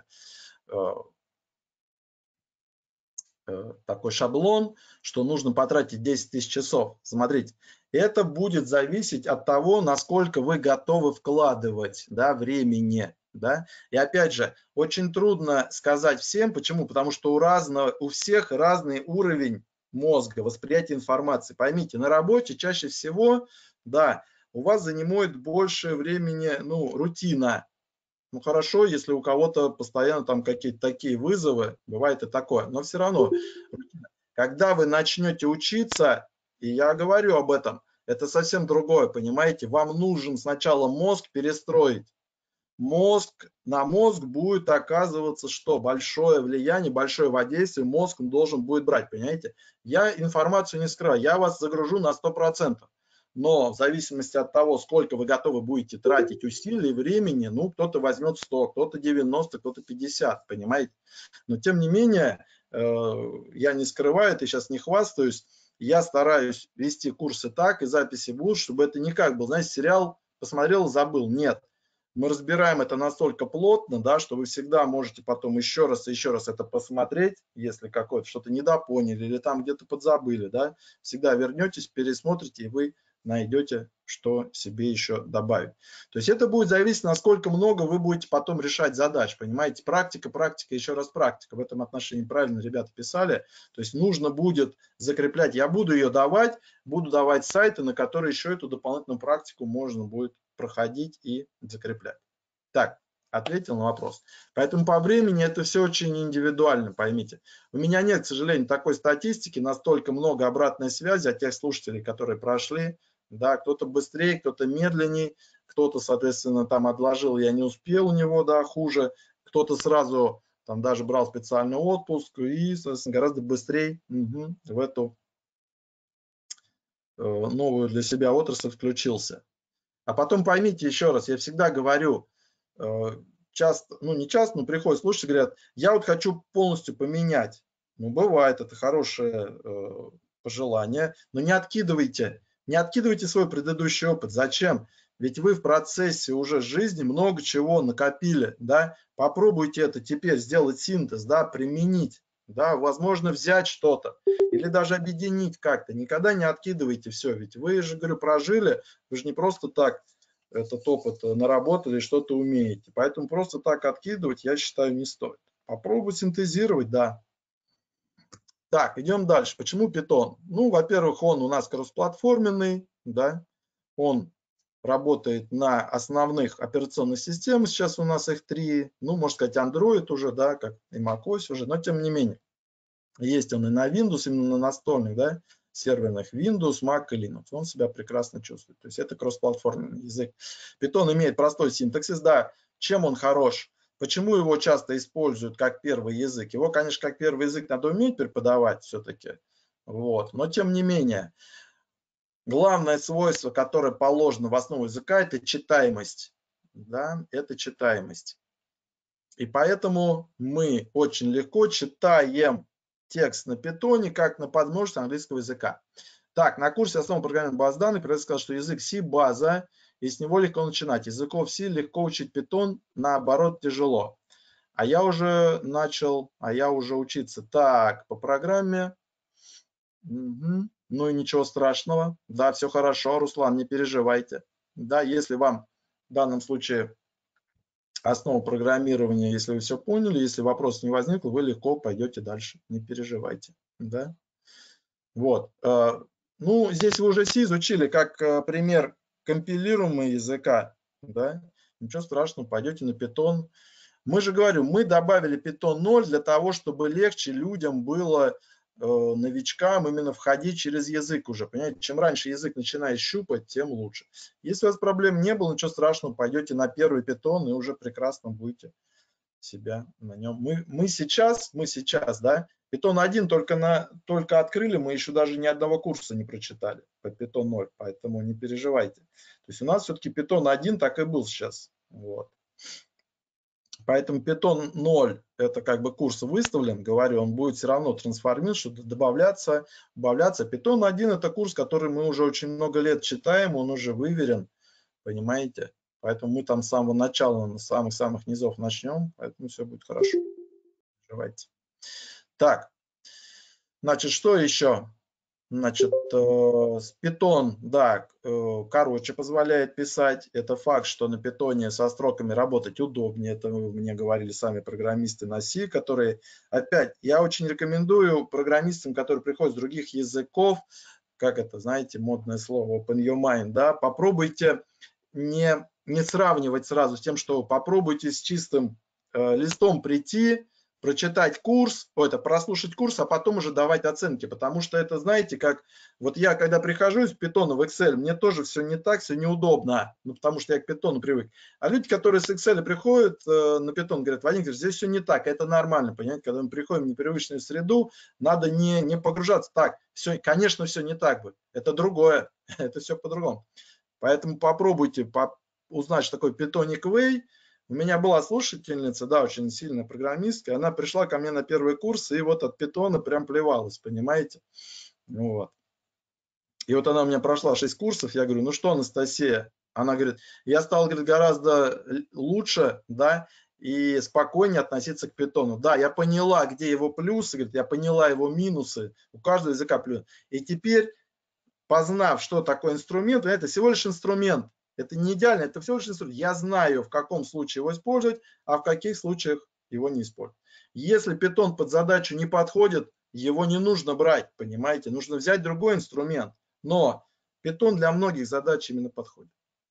такой шаблон, что нужно потратить 10 тысяч часов. Смотрите, это будет зависеть от того, насколько вы готовы вкладывать, да, времени. Да? И опять же, очень трудно сказать всем, почему? Потому что у всех разный уровень мозга, восприятия информации. Поймите, на работе чаще всего, да, у вас занимает больше времени, ну, рутина. Ну хорошо, если у кого-то постоянно там какие-то такие вызовы, бывает и такое, но все равно, когда вы начнете учиться, и я говорю об этом, это совсем другое, понимаете, вам нужен сначала мозг перестроить. На мозг будет оказываться что? Большое влияние, большое воздействие мозг должен будет брать, понимаете? Я информацию не скрываю, я вас загружу на 100%. Но в зависимости от того, сколько вы готовы будете тратить усилий, времени, ну, кто-то возьмет 100, кто-то 90, кто-то 50, понимаете? Но тем не менее, я не скрываю, это сейчас не хвастаюсь, я стараюсь вести курсы так, и записи будут, чтобы это не как был, знаете, сериал посмотрел, забыл. Нет. Мы разбираем это настолько плотно, да, что вы всегда можете потом еще раз это посмотреть, если какое-то что-то недопоняли или там где-то подзабыли, да, всегда вернетесь, пересмотрите, и вы найдете, что себе еще добавить. То есть это будет зависеть, насколько много вы будете потом решать задач, понимаете? Практика, еще раз практика. В этом отношении правильно ребята писали. То есть нужно будет закреплять. Я буду ее давать, буду давать сайты, на которые еще эту дополнительную практику можно будет проходить и закреплять. Так, ответил на вопрос. Поэтому по времени это все очень индивидуально, поймите. У меня нет, к сожалению, такой статистики, настолько много обратной связи от тех слушателей, которые прошли. Да, кто-то быстрее, кто-то медленнее, кто-то, соответственно, там отложил, я не успел у него, да, хуже. Кто-то сразу там даже брал специальный отпуск и, соответственно, гораздо быстрее в эту новую для себя отрасль включился. А потом поймите еще раз, я всегда говорю, часто, ну не часто, но приходят слушатели, говорят, я вот хочу полностью поменять. Ну бывает, это хорошее пожелание, но не откидывайте свой предыдущий опыт. Зачем? Ведь вы в процессе уже жизни много чего накопили, да, попробуйте это теперь сделать синтез, да, применить, да, возможно взять что-то или даже объединить как-то. Никогда не откидывайте все, ведь вы же, говорю, прожили, вы же не просто так этот опыт наработали, что-то умеете. Поэтому просто так откидывать, я считаю, не стоит. Попробуй синтезировать, да. Так, идем дальше. Почему Python? Ну, во-первых, он у нас кроссплатформенный, да, он работает на основных операционных системах, сейчас у нас их 3, ну, можно сказать, Android уже, да, как и macOS уже, но тем не менее. Есть он и на Windows, именно на настольных, да, серверных Windows, Mac и Linux. Он себя прекрасно чувствует. То есть это кроссплатформенный язык. Python имеет простой синтаксис, да. Чем он хорош? Почему его часто используют как первый язык? Его, конечно, как первый язык надо уметь преподавать все-таки. Вот. Но тем не менее, главное свойство, которое положено в основу языка, это читаемость. Да, это читаемость. И поэтому мы очень легко читаем текст на питоне, как на подмножестве английского языка. Так, на курсе основы программирования баз данных преподаватель сказал, что язык C база, и с него легко начинать. Языков C легко учить питон, наоборот тяжело. А я уже учиться. Так, по программе. Ну и ничего страшного. Да, все хорошо, Руслан, не переживайте. Да, если вам в данном случае основу программирования, если вы все поняли, если вопрос не возник, вы легко пойдете дальше, не переживайте. Да? Вот. Ну, здесь вы уже C изучили как пример компилируемого языка. Да? Ничего страшного, пойдете на Python. Мы же говорим, мы добавили Python 0 для того, чтобы легче людям было, новичкам, именно входить через язык уже. Понимаете, чем раньше язык начинает щупать, тем лучше. Если у вас проблем не было, ничего страшного, пойдете на первый Python и уже прекрасно будете себя на нем. Мы сейчас, да, Python 1 только открыли, мы еще даже ни одного курса не прочитали по Python 0, поэтому не переживайте. То есть у нас все-таки Python 1 так и был сейчас. Вот. Поэтому Python 0 это как бы курс выставлен, говорю, он будет все равно трансформироваться, что-то добавляться, убавляться. Python 1 это курс, который мы уже очень много лет читаем, он уже выверен, понимаете? Поэтому мы там с самого начала, на самых-самых низов начнем, поэтому все будет хорошо. Давайте. Так, значит, что еще? Значит, Python, да, короче позволяет писать. Это факт, что на Python со строками работать удобнее. Это мне говорили сами программисты на C, которые, опять, я очень рекомендую программистам, которые приходят с других языков, как это, знаете, модное слово, open your mind, да, попробуйте не сравнивать сразу с тем, что попробуйте с чистым листом прийти, прочитать курс, прослушать курс, а потом уже давать оценки, потому что это, знаете, как вот я, когда прихожу из Python в Excel, мне тоже все не так, все неудобно, ну, потому что я к Python привык. А люди, которые с Excel приходят на Python, говорят, Вадим, здесь все не так, это нормально, понимаете, когда мы приходим в непривычную среду, надо не погружаться. Так, все, конечно, все не так будет, это другое, это все по-другому. Поэтому попробуйте узнать, что такое Pythonic Way. У меня была слушательница, да, очень сильная программистка, она пришла ко мне на первый курс и вот от Python прям плевалась, понимаете? Вот. И вот она у меня прошла 6 курсов, я говорю, ну что, Анастасия? Она говорит, я стал, говорит, гораздо лучше, да, и спокойнее относиться к Python. Да, я поняла, где его плюсы, говорит, я поняла его минусы, у каждого языка плюс. И теперь, познав, что такое инструмент, это всего лишь инструмент. Это не идеально, это всего лишь инструмент. Я знаю, в каком случае его использовать, а в каких случаях его не использовать. Если Python под задачу не подходит, его не нужно брать, понимаете? Нужно взять другой инструмент. Но Python для многих задач именно подходит.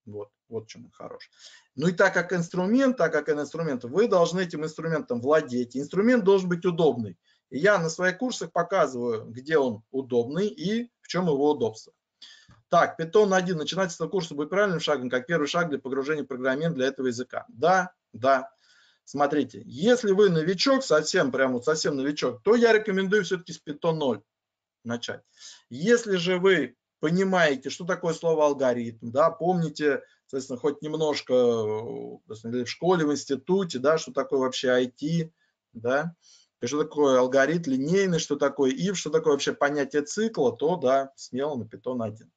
Вот чем он хорош. Ну и так как инструмент, вы должны этим инструментом владеть. Инструмент должен быть удобный. И я на своих курсах показываю, где он удобный и в чем его удобство. Так, Python 1. Начинать с этого курса будет правильным шагом, как первый шаг для погружения в программирование для этого языка. Да. Смотрите, если вы новичок, совсем новичок, то я рекомендую все-таки с Python 0 начать. Если же вы понимаете, что такое слово алгоритм, да, помните, соответственно, хоть немножко в школе, в институте, да, что такое вообще IT, да, и что такое алгоритм линейный, что такое if, что такое вообще понятие цикла, то да, смело на Python 1.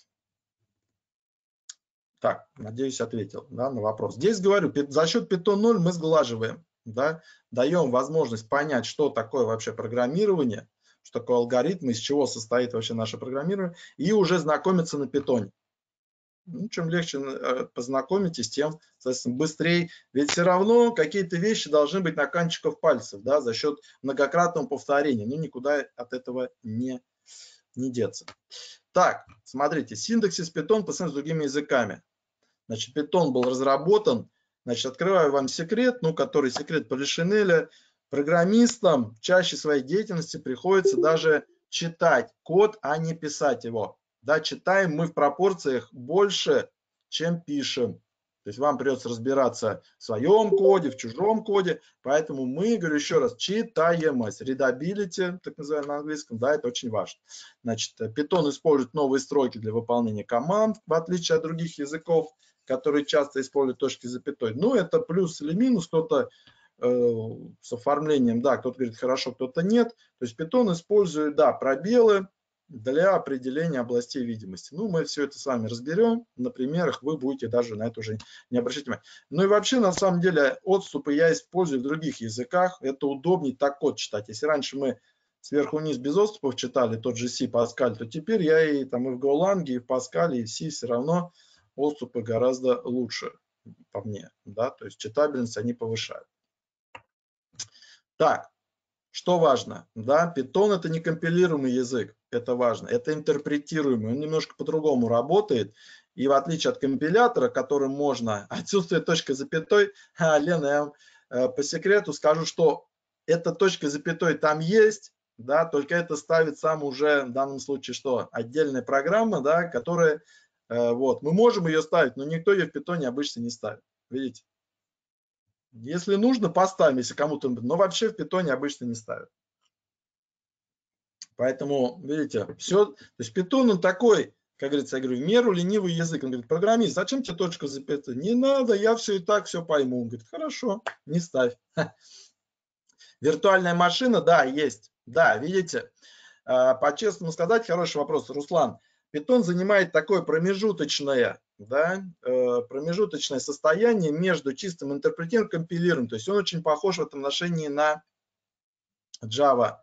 Так, надеюсь, ответил, да, на вопрос. Здесь говорю, за счет Python 0 мы сглаживаем, да, даем возможность понять, что такое вообще программирование, что такое алгоритм, из чего состоит вообще наше программирование, и уже знакомиться на Python. Ну, чем легче познакомитесь, тем, соответственно, быстрее. Ведь все равно какие-то вещи должны быть на кончиках пальцев, да, за счет многократного повторения. Ну, никуда от этого не деться. Так, смотрите, синтаксис Python по сравнению с другими языками. Значит, Python был разработан, значит, открываю вам секрет, который секрет Полишинеля. Программистам чаще своей деятельности приходится даже читать код, а не писать его. Да, читаем мы в пропорциях больше, чем пишем. То есть вам придется разбираться в своем коде, в чужом коде. Поэтому мы, говорю еще раз, читаемость, readability, так называемый на английском, да, это очень важно. Значит, Python использует новые строки для выполнения команд, в отличие от других языков, которые часто используют точки с запятой. Ну, это плюс или минус, кто-то с оформлением, да, кто-то говорит хорошо, кто-то нет. То есть Python использует, да, пробелы для определения областей видимости. Ну, мы все это с вами разберем. На примерах вы будете даже на это уже не обращать внимания. Ну и вообще, на самом деле, отступы я использую в других языках. Это удобнее так код читать. Если раньше мы сверху вниз без отступов читали тот же C, Pascal, то теперь я и в Golang, и в Pascal, и в C все равно отступы гораздо лучше по мне. Да? То есть читабельность они повышают. Так, что важно? Да, Python это не компилируемый язык, это важно. Это интерпретируемый, он немножко по-другому работает. И в отличие от компилятора, которым можно отсутствие точки запятой, Лена, я вам по секрету скажу, что эта точка запятой там есть, да, только это ставит сам уже в данном случае что? Отдельная программа, да, которая, вот, мы можем ее ставить, но никто ее в Python обычно не ставит. Видите? Если нужно, поставим, если кому-то, но вообще в Python обычно не ставят. Поэтому, видите, все, то есть Python он такой, как говорится, я говорю, в меру ленивый язык. Он говорит, программист, зачем тебе точка запятой? Не надо, я все и так все пойму. Он говорит, хорошо, не ставь. Виртуальная машина, да, есть. Да, видите, по-честному сказать, хороший вопрос, Руслан. Python занимает такое промежуточное, да, промежуточное состояние между чистым интерпретированием и компилированием. То есть он очень похож в этом отношении на Java,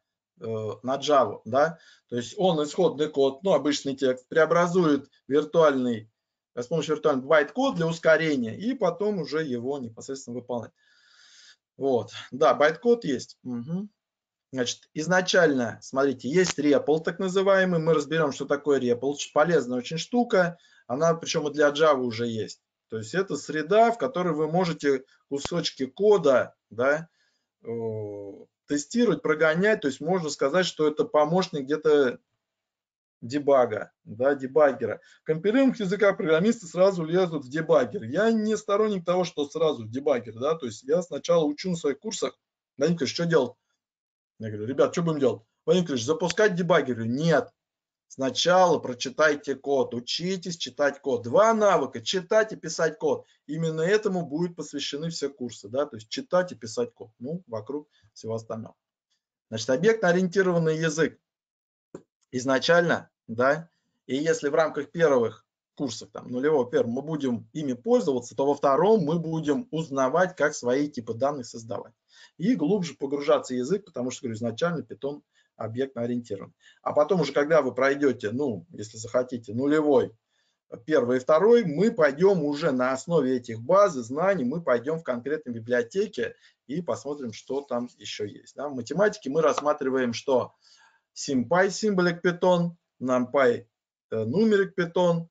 да. То есть он исходный код, ну, обычный текст, преобразует виртуальный, с помощью виртуального байт-код для ускорения, и потом уже его непосредственно выполнять. Вот, да, байт-код есть. Угу. Значит, изначально, смотрите, есть REPL, так называемый. Мы разберем, что такое REPL. Полезная очень штука. Она, причем и для Java уже есть. То есть это среда, в которой вы можете кусочки кода, да, тестировать, прогонять. То есть можно сказать, что это помощник где-то дебага, да, дебаггера. В компилируемых языках программисты сразу лезут в дебаггер. Я не сторонник того, что сразу в дебаггер, да, то есть я сначала учу на своих курсах, Вадим Николаевич, что делать? Я говорю, ребят, что будем делать? Вадим Николаевич, запускать дебаггер? Нет. Сначала прочитайте код, учитесь читать код. Два навыка, читать и писать код. Именно этому будут посвящены все курсы, да, то есть читать и писать код, ну, вокруг всего остального. Значит, объектно-ориентированный язык изначально, да, и если в рамках первых курсов, там, нулевого первого, мы будем ими пользоваться, то во втором мы будем узнавать, как свои типы данных создавать. И глубже погружаться в язык, потому что, говорю, изначально Python объектно ориентирован. А потом уже, когда вы пройдете, ну, если захотите, нулевой, первый и второй, мы пойдем уже на основе этих баз и знаний, мы пойдем в конкретной библиотеке и посмотрим, что там еще есть. Да? В математике мы рассматриваем, что SymPy, Symbolic Python, NumPy, Numeric Python,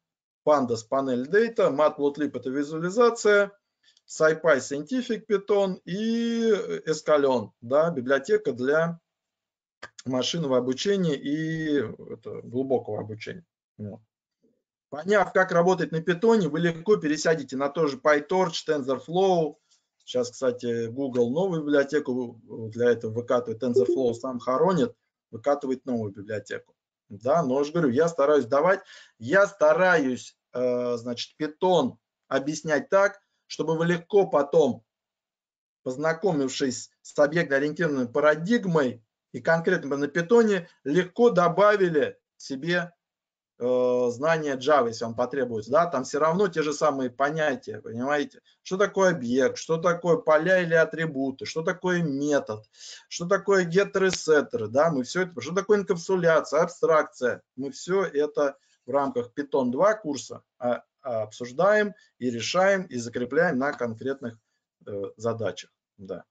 Pandas Panel Data, Matplotlib это визуализация, SciPy Scientific Python и Escalon, да, библиотека для машинного обучения и глубокого обучения. Вот. Поняв, как работать на питоне, вы легко пересядете на тот же PyTorch, TensorFlow. Сейчас, кстати, Google новую библиотеку для этого выкатывает. TensorFlow сам хоронит, выкатывает новую библиотеку. Да, но я же говорю, я стараюсь значит, Python объяснять так, чтобы вы легко потом, познакомившись с объектно-ориентированной парадигмой и конкретно на питоне, легко добавили себе знание Java, если вам потребуется, да, там все равно те же самые понятия, понимаете, что такое объект, что такое поля или атрибуты, что такое метод, что такое getter и setter, да, мы все это, что такое инкапсуляция, абстракция, мы все это в рамках Python 2 курса обсуждаем и решаем и закрепляем на конкретных задачах, да.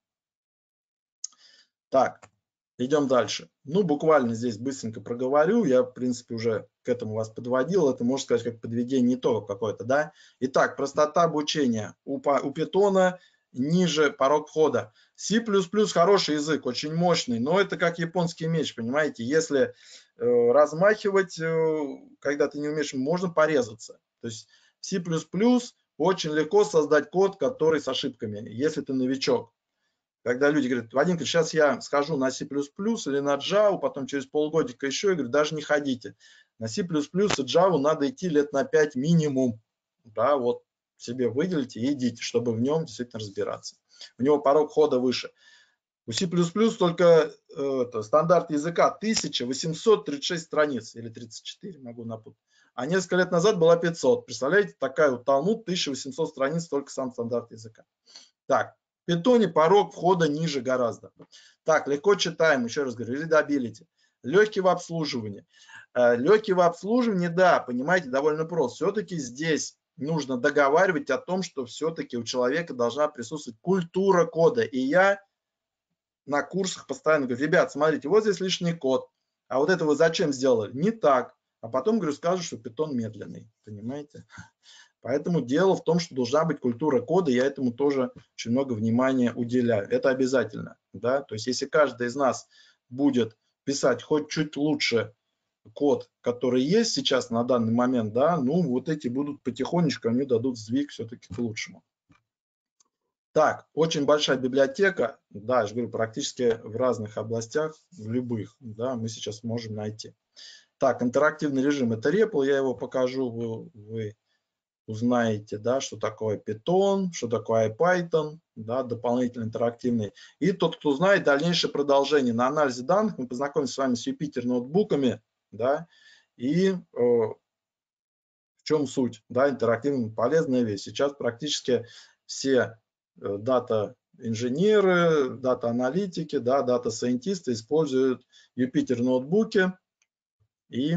Так. Идем дальше. Ну, буквально здесь быстренько проговорю. Я, в принципе, уже к этому вас подводил. Это, можно сказать, как подведение итога какое-то, да. Итак, простота обучения. У Python ниже порог входа. C++ хороший язык, очень мощный, но это как японский меч, понимаете. Если размахивать, когда ты не умеешь, можно порезаться. То есть C++ очень легко создать код, который с ошибками, если ты новичок. Когда люди говорят, Вадим, сейчас я схожу на C++ или на Java, потом через полгодика еще, я говорю, даже не ходите. На C++ и Java надо идти лет на 5 минимум. Да, вот себе выделите и идите, чтобы в нем действительно разбираться. У него порог входа выше. У C++ только стандарт языка 1836 страниц, или 34, могу напутать. А несколько лет назад было 500. Представляете, такая вот Талмуд, 1800 страниц, только сам стандарт языка. Так. В Python порог входа ниже гораздо. Так, легко читаем, еще раз говорю, readability. Легкий в обслуживании. Легкий в обслуживании, да, понимаете, довольно просто. Все-таки здесь нужно договаривать о том, что все-таки у человека должна присутствовать культура кода. И я на курсах постоянно говорю, ребят, смотрите, вот здесь лишний код. А вот это вы зачем сделали? Не так. А потом, говорю, скажут, что Python медленный. Понимаете? Поэтому дело в том, что должна быть культура кода, я этому тоже очень много внимания уделяю. Это обязательно. Да? То есть если каждый из нас будет писать хоть чуть лучше код, который есть сейчас на данный момент, да, ну вот эти будут потихонечку, они дадут сдвиг все-таки к лучшему. Так, очень большая библиотека, да, я же говорю, практически в разных областях, в любых, да, мы сейчас можем найти. Так, интерактивный режим, это REPL, я его покажу, вы узнаете, да, что такое Python, что такое Python, да, дополнительно интерактивный. И тот, кто знает дальнейшее продолжение на анализе данных, мы познакомимся с вами с Jupyter ноутбуками, да, и в чем суть, да, интерактивная полезная вещь. Сейчас практически все дата-инженеры, дата-аналитики, да, дата-сайентисты используют Jupyter ноутбуки и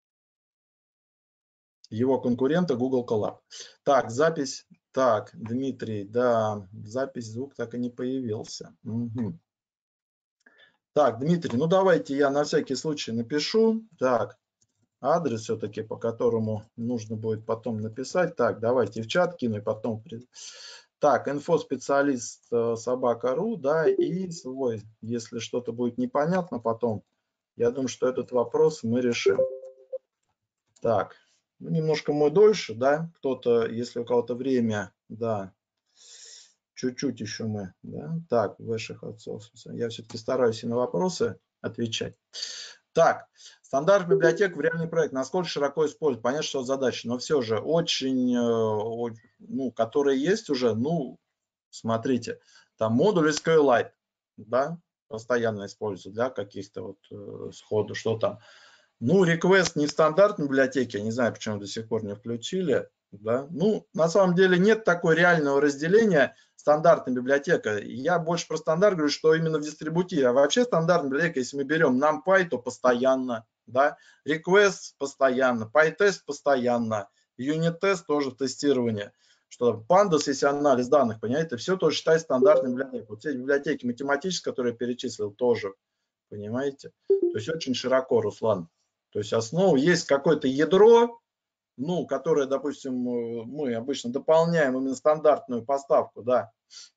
его конкурента Google Colab. Так, запись. Так, Дмитрий, да, запись, звук так и не появился. Угу. Так, Дмитрий, ну давайте я на всякий случай напишу. Так, адрес все-таки, по которому нужно будет потом написать. Так, давайте в чат кину и потом... Так, инфоспециалист собака.ру, да, и свой, если что-то будет непонятно потом, я думаю, что этот вопрос мы решим. Так. Ну, немножко мой дольше, да, кто-то, если у кого-то время, да, чуть-чуть еще мы, да, так, ваших отцов, я все-таки стараюсь и на вопросы отвечать. Так, стандарт библиотек в реальный проект, насколько широко используют, понятно, что задача, но все же очень, ну, которые есть уже, ну, смотрите, там модуль SQLite, да, постоянно используют для каких-то вот сходу, что там. Ну, request не в стандартной библиотеке, я не знаю, почему до сих пор не включили. Да? Ну, на самом деле нет такой реального разделения стандартная библиотека. Я больше про стандарт говорю, что именно в дистрибутиве. А вообще стандартная библиотека, если мы берем NumPy, то постоянно. Да? Request постоянно, PyTest постоянно, UnitTest тоже в тестировании. Что Pandas, если анализ данных, понимаете, все тоже считается стандартной библиотекой. Вот те библиотеки математические, которые я перечислил, тоже. Понимаете? То есть очень широко, Руслан. То есть основа, есть какое-то ядро, ну, которая, допустим, мы обычно дополняем именно стандартную поставку, да,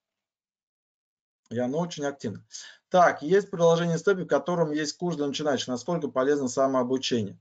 и оно очень активно. Так, есть приложение Степи, в котором есть курс для начинающих. Насколько полезно самообучение?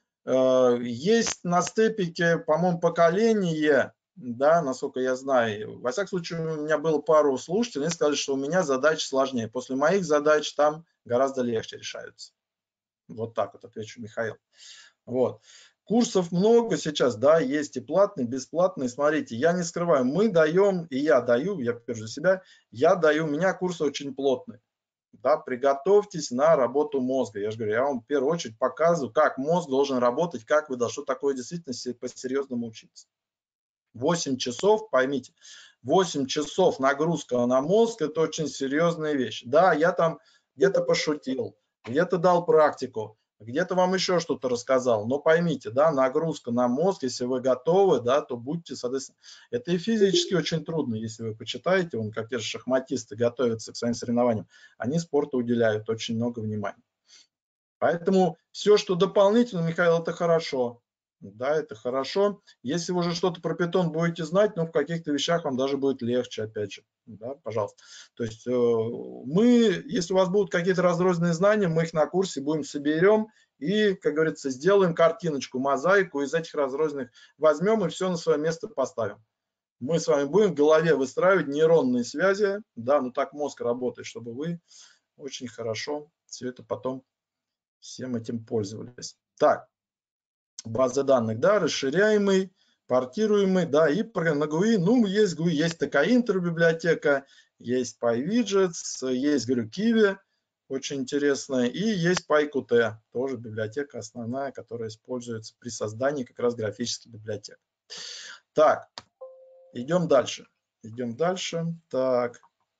Есть на Степике, по-моему, поколение, да, насколько я знаю. Во всяком случае, у меня было пару слушателей, они сказали, что у меня задачи сложнее. После моих задач там гораздо легче решаются. Вот так вот отвечу, Михаил. Вот. Курсов много сейчас, да, есть и платные, бесплатные. Смотрите, я не скрываю, мы даем, и я даю, я прежде себя, я даю, у меня курсы очень плотные. Да, приготовьтесь на работу мозга. Я же говорю, я вам в первую очередь показываю, как мозг должен работать, как вы должны, что такое действительно по-серьезному учиться. 8 часов, поймите, 8 часов нагрузка на мозг – это очень серьезная вещь. Да, я там где-то пошутил, где-то дал практику, где-то вам еще что-то рассказал, но поймите, да, нагрузка на мозг, если вы готовы, да, то будьте, соответственно, это и физически очень трудно, если вы почитаете, вон, как те же шахматисты готовятся к своим соревнованиям, они спорту уделяют очень много внимания. Поэтому все, что дополнительно, Михаил, это хорошо. Да, это хорошо. Если вы уже что-то про питон будете знать, ну, в каких-то вещах вам даже будет легче, опять же. Да, пожалуйста. То есть мы, если у вас будут какие-то разрозненные знания, мы их на курсе будем соберем и, как говорится, сделаем картиночку, мозаику из этих разрозненных, возьмем и все на свое место поставим. Мы с вами будем в голове выстраивать нейронные связи, да, ну так мозг работает, чтобы вы очень хорошо все это потом всем этим пользовались. Так, база данных, да, расширяемый, портируемый, да, и на GUI, ну, есть GUI, есть такая интербиблиотека, есть PyWidgets, есть, говорю, Kiwi, очень интересная, и есть PyQt, тоже библиотека основная, которая используется при создании как раз графических библиотек. Так, идем дальше. Идем дальше. Так.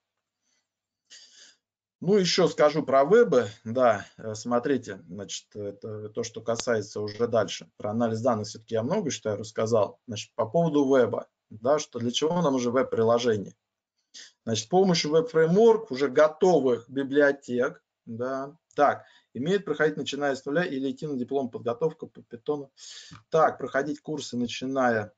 Ну, еще скажу про вебы. Да, смотрите, значит, это то, что касается уже дальше. Про анализ данных все-таки я много что я рассказал. Значит, по поводу веба, да, что для чего нам уже веб-приложение. Значит, с помощью веб-фреймворк уже готовых библиотек, да, так, имеет проходить, начиная с нуля, или идти на диплом подготовка по питону. Так, проходить курсы, начиная...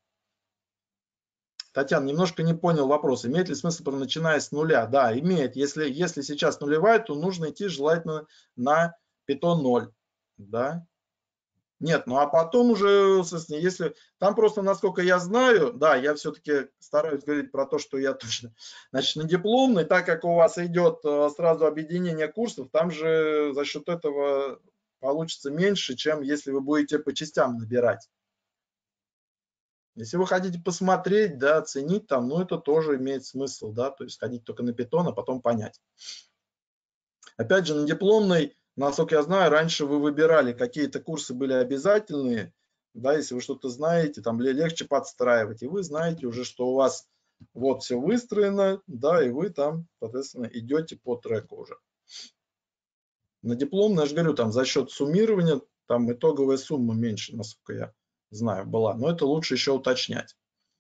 Татьяна, немножко не понял вопрос. Имеет ли смысл, начиная с нуля? Да, имеет. Если сейчас нулевая, то нужно идти желательно на Python 0. Да? Нет, ну а потом уже, собственно, если... Там просто, насколько я знаю, да, я все-таки стараюсь говорить про то, что я точно... Значит, на дипломной, так как у вас идет сразу объединение курсов, там же за счет этого получится меньше, чем если вы будете по частям набирать. Если вы хотите посмотреть, да, оценить там, ну это тоже имеет смысл, да, то есть ходить только на питон, а потом понять. Опять же, на дипломной, насколько я знаю, раньше вы выбирали, какие-то курсы были обязательные, да, если вы что-то знаете, там легче подстраивать, и вы знаете уже, что у вас вот все выстроено, да, и вы там, соответственно, идете по треку уже. На дипломной, я же говорю, там за счет суммирования, там итоговая сумма меньше, насколько я знаю, была, но это лучше еще уточнять.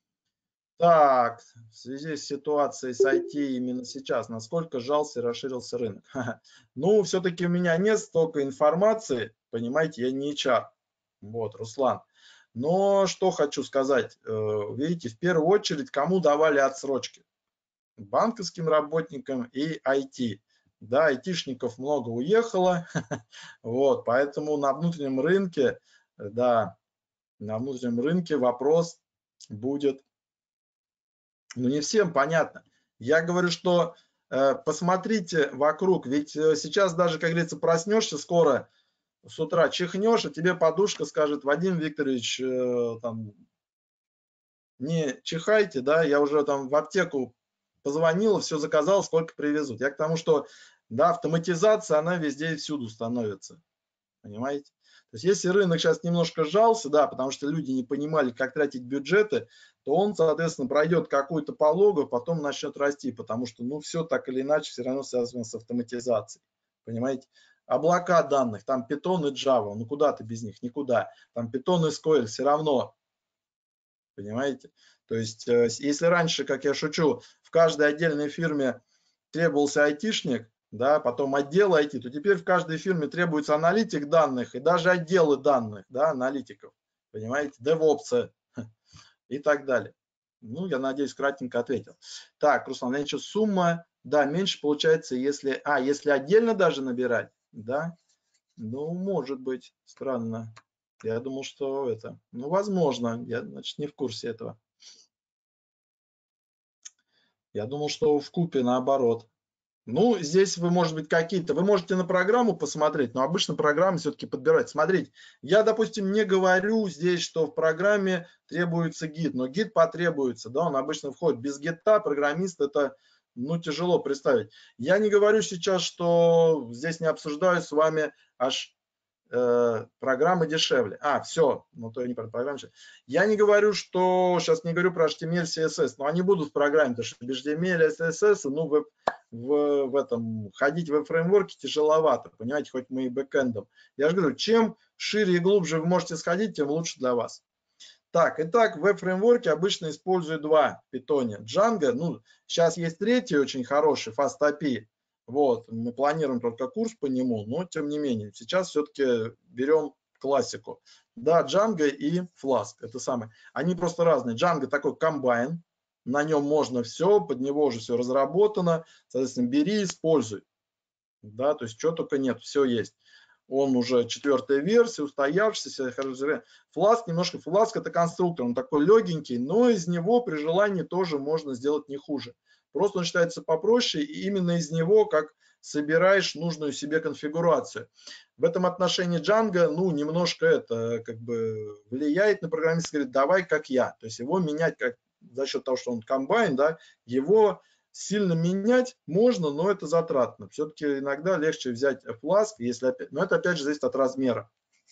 Так, в связи с ситуацией с IT именно сейчас, насколько сжался и расширился рынок? Ну, все-таки у меня нет столько информации, понимаете, я не HR. Вот, Руслан. Но что хочу сказать, видите, в первую очередь, кому давали отсрочки? Банковским работникам и IT. Да, айтишников много уехало, вот, поэтому на внутреннем рынке, да, на внутреннем рынке вопрос будет. Ну, не всем понятно. Я говорю, что посмотрите вокруг, ведь сейчас даже, как говорится, проснешься скоро, с утра чихнешь, и тебе подушка скажет: Вадим Викторович, там, не чихайте, да, я уже там в аптеку позвонил, все заказал, сколько привезут. Я к тому, что, да, автоматизация, она везде и всюду становится, понимаете? То есть если рынок сейчас немножко сжался, да, потому что люди не понимали, как тратить бюджеты, то он, соответственно, пройдет какую-то пологу, потом начнет расти, потому что, ну, все так или иначе все равно связано с автоматизацией, понимаете? Облака данных, там Python и Java, ну куда ты без них? Никуда. Там Python и SQL все равно, понимаете? То есть если раньше, как я шучу, в каждой отдельной фирме требовался айтишник, да, потом отдел IT, то теперь в каждой фирме требуется аналитик данных и даже отделы данных, да, аналитиков. понимаете, DevOps и так далее. Ну, я надеюсь, кратенько ответил. Так, Руслан Леонидович, сумма, да, меньше получается, если отдельно даже набирать, да, ну, может быть, странно. Я думал, что это, ну, возможно, я, значит, не в курсе этого. Я думал, что вкупе наоборот. Ну, здесь вы, может быть, вы можете на программу посмотреть, но обычно программы все-таки подбирать. Смотрите, я, допустим, не говорю здесь, что в программе требуется гид, но гид потребуется, да, он обычно входит. Без гита программист это, ну, тяжело представить. Я не говорю сейчас, что здесь не обсуждаю с вами аж программы дешевле. Все, ну то я не про программу. Я не говорю, что, сейчас не говорю про HTML, CSS, но они будут в программе, потому что без HTML, CSS, ну, в этом, ходить в фреймворке тяжеловато, понимаете, хоть мы и бэкэндом. Я же говорю, чем шире и глубже вы можете сходить, тем лучше для вас. Так, итак, в веб-фреймворке обычно использую два питоне. Django, ну, сейчас есть третий очень хороший, FastAPI. Вот, мы планируем только курс по нему, но тем не менее, сейчас все-таки берем классику. Да, Django и Flask, это самое. Они просто разные. Django такой комбайн, на нем можно все, под него уже все разработано, соответственно, бери, используй. Да, то есть что только нет, все есть. Он уже 4-я версия, устоявшийся. Flask немножко, Flask это конструктор, он такой легенький, но из него при желании тоже можно сделать не хуже. Просто он считается попроще, и именно из него как собираешь нужную себе конфигурацию. В этом отношении Django, ну, немножко это как бы влияет на программиста, говорит, давай как я. То есть его менять как за счет того, что он комбайн, да, его сильно менять можно, но это затратно. Все-таки иногда легче взять Flask, если опять, но это опять же зависит от размера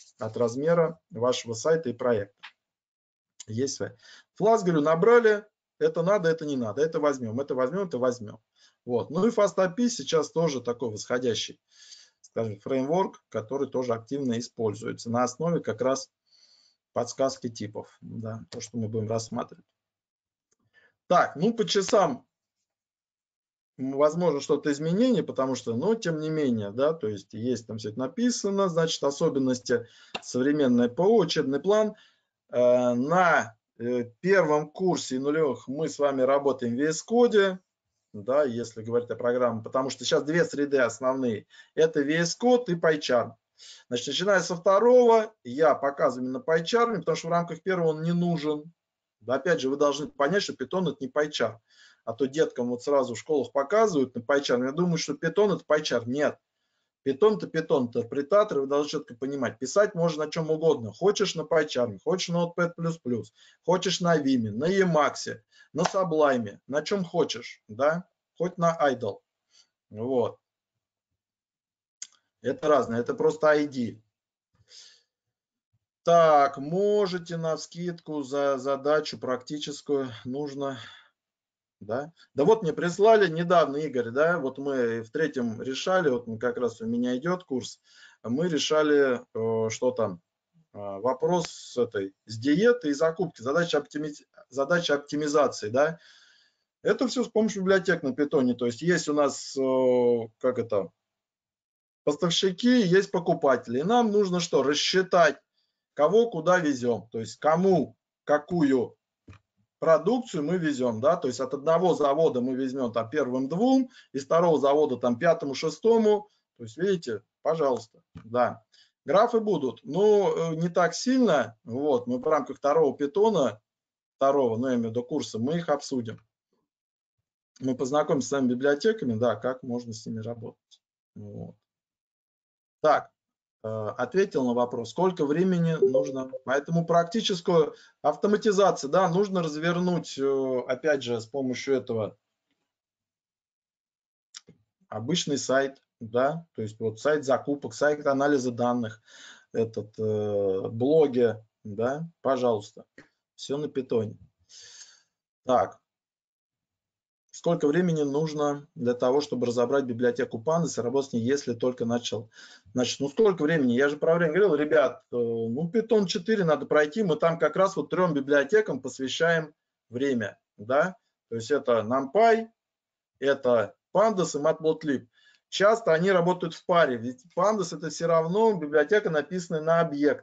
вашего сайта и проекта. Есть свои. Flask, говорю, набрали, это надо, это не надо, это возьмем, это возьмем, это возьмем. Вот. Ну и FastAPI сейчас тоже такой восходящий, скажем, фреймворк, который тоже активно используется на основе как раз подсказки типов. Да, то, что мы будем рассматривать. Так, ну по часам возможно что-то изменение, потому что, но тем не менее, да, то есть есть там все это написано, значит, особенности современное ПО, учебный план. На первом курсе нулевых мы с вами работаем в VS Code, да, если говорить о программе, потому что сейчас две среды основные, это VS Code и PyCharm. Значит, начиная со второго, я показываю именно PyCharm, потому что в рамках первого он не нужен. Да, опять же, вы должны понять, что Python это не PyCharm. А то деткам вот сразу в школах показывают на PyCharm. Я думаю, что Python это PyCharm. Нет. Python это Python, интерпретатор, вы должны четко понимать. Писать можно на чем угодно. Хочешь на PyCharm, хочешь на Notepad++, хочешь на Vim, на Emacs, на Sublime, на чем хочешь, да? Хоть на Idle. Вот. Это разное, это просто ID. Так, можете навскидку за задачу практическую нужно, да? Да вот мне прислали недавно, Игорь, да, вот мы в третьем решали, вот как раз у меня идет курс, мы решали, что там, вопрос с диеты и закупки, задача оптимизации, да? Это все с помощью библиотек на питоне, то есть есть у нас, как это, поставщики, есть покупатели, и нам нужно что, рассчитать, кого куда везем, то есть кому какую продукцию мы везем, да, то есть от одного завода мы возьмем там первым двум, из второго завода там пятому, шестому, то есть видите, пожалуйста, да. Графы будут, но не так сильно, вот, мы в рамках второго питона, ну я имею в виду курса, мы их обсудим. Мы познакомимся с вами библиотеками, да, как можно с ними работать. Вот. Так. Ответил на вопрос, сколько времени нужно. Поэтому практическую автоматизацию, да, нужно развернуть, опять же, с помощью этого обычный сайт, да, то есть вот сайт закупок, сайт анализа данных, блоги, да, пожалуйста, все на питоне. Так. Сколько времени нужно для того, чтобы разобрать библиотеку Pandas и работать с ней, если только начал? Значит, ну сколько времени? Я же про время говорил, ребят, ну Python 4 надо пройти, мы там как раз вот 3 библиотекам посвящаем время, да? То есть это NumPy, это Pandas и Matplotlib. Часто они работают в паре, ведь Pandas это все равно библиотека, написанная на объектах,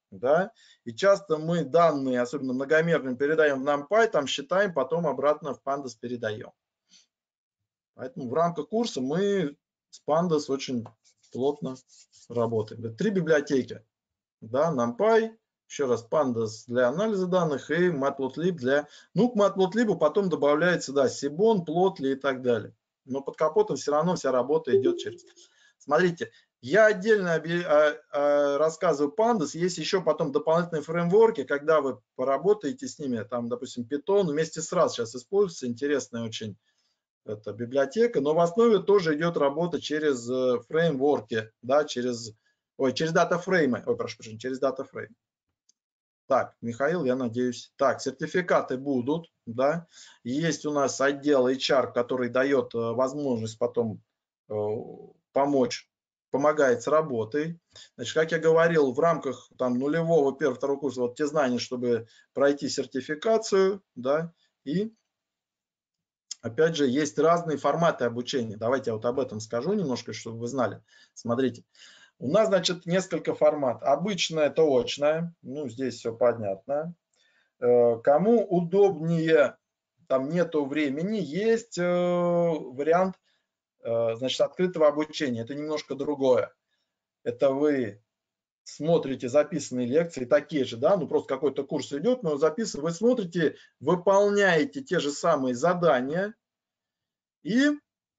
Да? И часто мы данные, особенно многомерные, передаем в NumPy, там считаем, потом обратно в Pandas передаем. Поэтому в рамках курса мы с Pandas очень плотно работаем. 3 библиотеки. Да, NumPy, еще раз Pandas для анализа данных и Matplotlib для... Ну, к Matplotlib потом добавляется, да, Seaborn, Plotly и так далее. Но под капотом все равно вся работа идет через... Смотрите, я отдельно рассказываю Pandas, есть еще потом дополнительные фреймворки, когда вы поработаете с ними, там, допустим, Python вместе с RAS сейчас используется, интересная очень эта библиотека, но в основе тоже идет работа через фреймворки, да, через датафреймы, прошу прощения, через датафрейм. Так, Михаил, я надеюсь. Так, сертификаты будут, да. Есть у нас отдел HR, который дает возможность потом помочь, помогает с работой. Значит, как я говорил, в рамках там нулевого, первого, второго курса, вот те знания, чтобы пройти сертификацию, да, и опять же, есть разные форматы обучения. Давайте я вот об этом скажу немножко, чтобы вы знали. Смотрите, у нас, значит, несколько форматов. Обычное – это очное. Ну, здесь все понятно. Кому удобнее, там нету времени, есть вариант, значит, открытого обучения. Это немножко другое. Это вы смотрите записанные лекции, такие же, да, ну просто какой-то курс идет, но записан, вы смотрите, выполняете те же самые задания и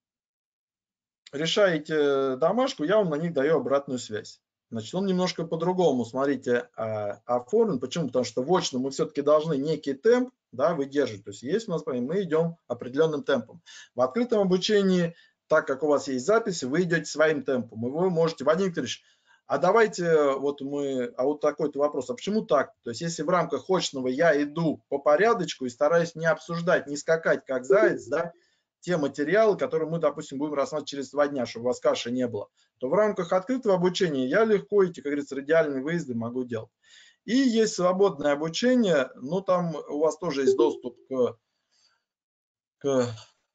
решаете домашку, я вам на них даю обратную связь. Значит, он немножко по-другому, смотрите, оформлен. Почему? Потому что в очном мы все-таки должны некий темп, да, выдерживать. То есть есть у нас, мы идем определенным темпом. В открытом обучении, так как у вас есть записи, вы идете своим темпом. И вы можете, Вадим Викторович, а давайте вот вот такой-то вопрос, а почему так? То есть если в рамках очного я иду по порядочку и стараюсь не обсуждать, не скакать как заяц, да, те материалы, которые мы, допустим, будем рассматривать через 2 дня, чтобы у вас каши не было, то в рамках открытого обучения я легко эти, как говорится, радиальные выезды могу делать. И есть свободное обучение, но там у вас тоже есть доступ к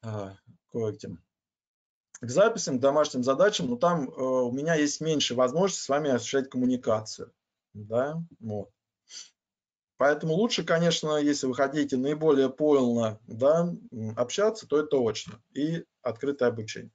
записям, к домашним задачам, но там у меня есть меньше возможности с вами осуществлять коммуникацию. Да? Вот. Поэтому лучше, конечно, если вы хотите наиболее полно, да, общаться, то это очно и открытое обучение.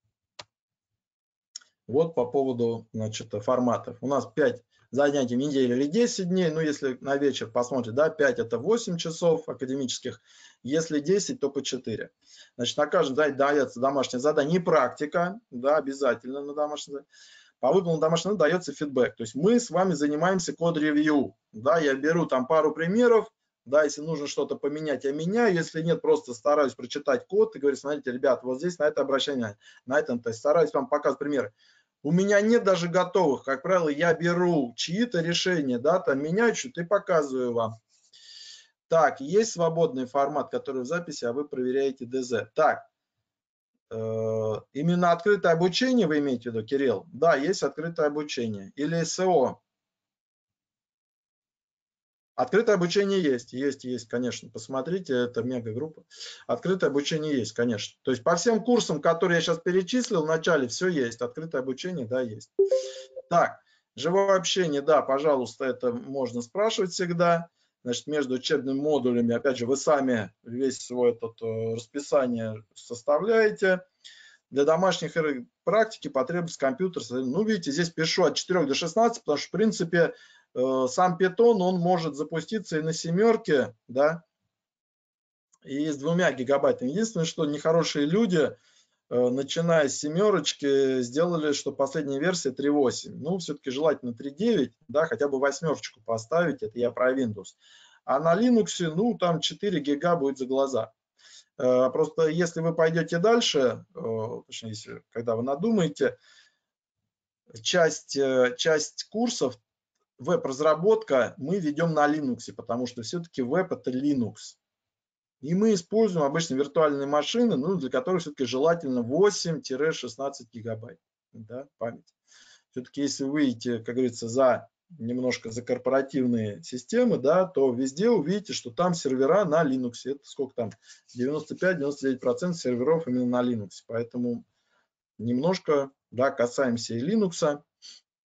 Вот по поводу, значит, форматов. У нас 5 занятий в неделю или 10 дней. Ну, если на вечер посмотрите, да, 5 это 8 часов академических. Если 10, то по 4. Значит, на каждом занятии дается домашнее задание и практика, да, обязательно на домашнее задание. По выполненному домашнему дается фидбэк. То есть мы с вами занимаемся код-ревью. Да, я беру там пару примеров. Да, если нужно что-то поменять, я меняю. Если нет, просто стараюсь прочитать код и говорю, смотрите, ребят, вот здесь на это обращение, на этом, то есть стараюсь вам показывать примеры. У меня нет даже готовых. Как правило, я беру чьи-то решения, да, там меняю что-то и показываю вам. Так, есть свободный формат, который в записи, а вы проверяете ДЗ. Так, именно открытое обучение вы имеете в виду, Кирилл? Да, есть открытое обучение. Или СО. Открытое обучение есть, конечно. Посмотрите, это мега-группа. Открытое обучение есть, конечно. То есть по всем курсам, которые я сейчас перечислил в начале, все есть. Открытое обучение, да, есть. Так, живое общение, да, пожалуйста, это можно спрашивать всегда. Значит, между учебными модулями, опять же, вы сами весь свой этот расписание составляете. Для домашних практики потребность компьютера. Ну, видите, здесь пишу от 4 до 16, потому что, в принципе, сам Python, он может запуститься и на 7, да, и с 2 гигабайтами. Единственное, что нехорошие люди, начиная с 7, сделали, что последняя версия 3.8. Ну, все-таки желательно 3.9, да, хотя бы 8 поставить, это я про Windows. А на Linux, ну, там 4 гига будет за глаза. Просто если вы пойдете дальше, точнее, когда вы надумаете, часть курсов веб-разработка мы ведем на Linux, потому что все-таки веб это Linux. И мы используем обычно виртуальные машины, ну, для которых все-таки желательно 8-16 гигабайт, да, память. Все-таки если выйдете, как говорится, немножко за корпоративные системы, да, то везде увидите, что там сервера на Linux. Это сколько там? 95-99% серверов именно на Linux. Поэтому немножко, да, касаемся и Linux.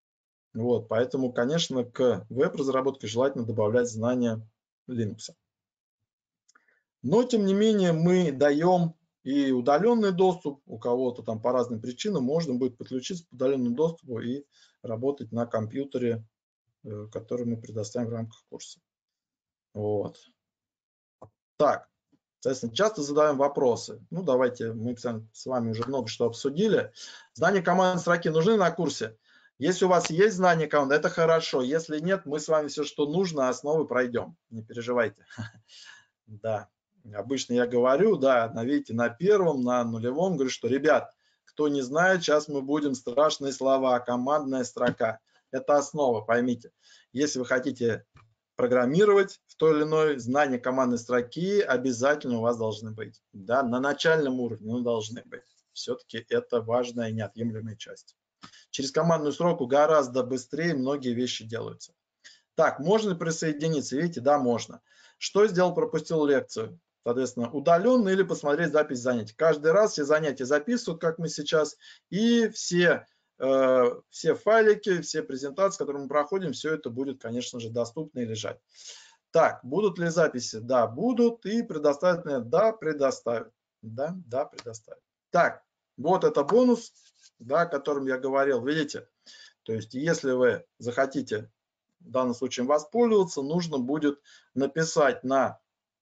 Вот, поэтому, конечно, к веб-разработке желательно добавлять знания Linux. Но, тем не менее, мы даем и удаленный доступ. У кого-то там по разным причинам можно будет подключиться к удаленному доступу и работать на компьютере, который мы предоставим в рамках курса. Вот. Так, соответственно, часто задаем вопросы. Ну, давайте, мы с вами уже много что обсудили. Знания командной строки нужны на курсе? Если у вас есть знания команды, это хорошо. Если нет, мы с вами все, что нужно, основы пройдем. Не переживайте. Да, обычно я говорю, да, видите, на первом, на нулевом, говорю, что, ребят, кто не знает, сейчас мы будем страшные слова, командная строка. Это основа, поймите. Если вы хотите программировать в той или иной, знания командной строки обязательно у вас должны быть. Да, на начальном уровне, но должны быть. Все-таки это важная и неотъемлемая часть. Через командную строку гораздо быстрее многие вещи делаются. Так, можно ли присоединиться? Видите, да, можно. Что сделал, пропустил лекцию? Соответственно, удаленно или посмотреть запись занятий. Каждый раз все занятия записывают, как мы сейчас, и все файлики, все презентации, которые мы проходим, все это будет, конечно же, доступно и лежать. Так, будут ли записи? Да, будут. И предоставят ли? Да, предоставят. Да, предоставят. Так, вот это бонус, да, о котором я говорил. Видите? То есть, если вы захотите в данном случае воспользоваться, нужно будет написать на,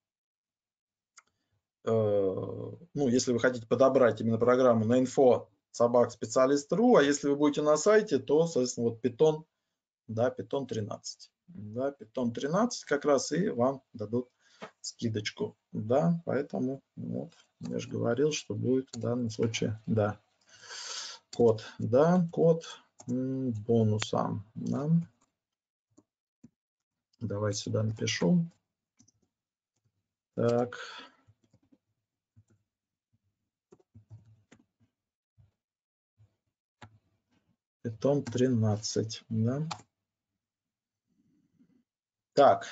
ну, если вы хотите подобрать именно программу, на info@specialist.ru, а если вы будете на сайте, то, соответственно, вот Python, да, Python 13. Да, Python 13 как раз и вам дадут скидочку. Да, поэтому, вот, я же говорил, что будет в данном случае, да, код, да, код бонусом. Да. Давай сюда напишу. Так. Python 13. Да. Так.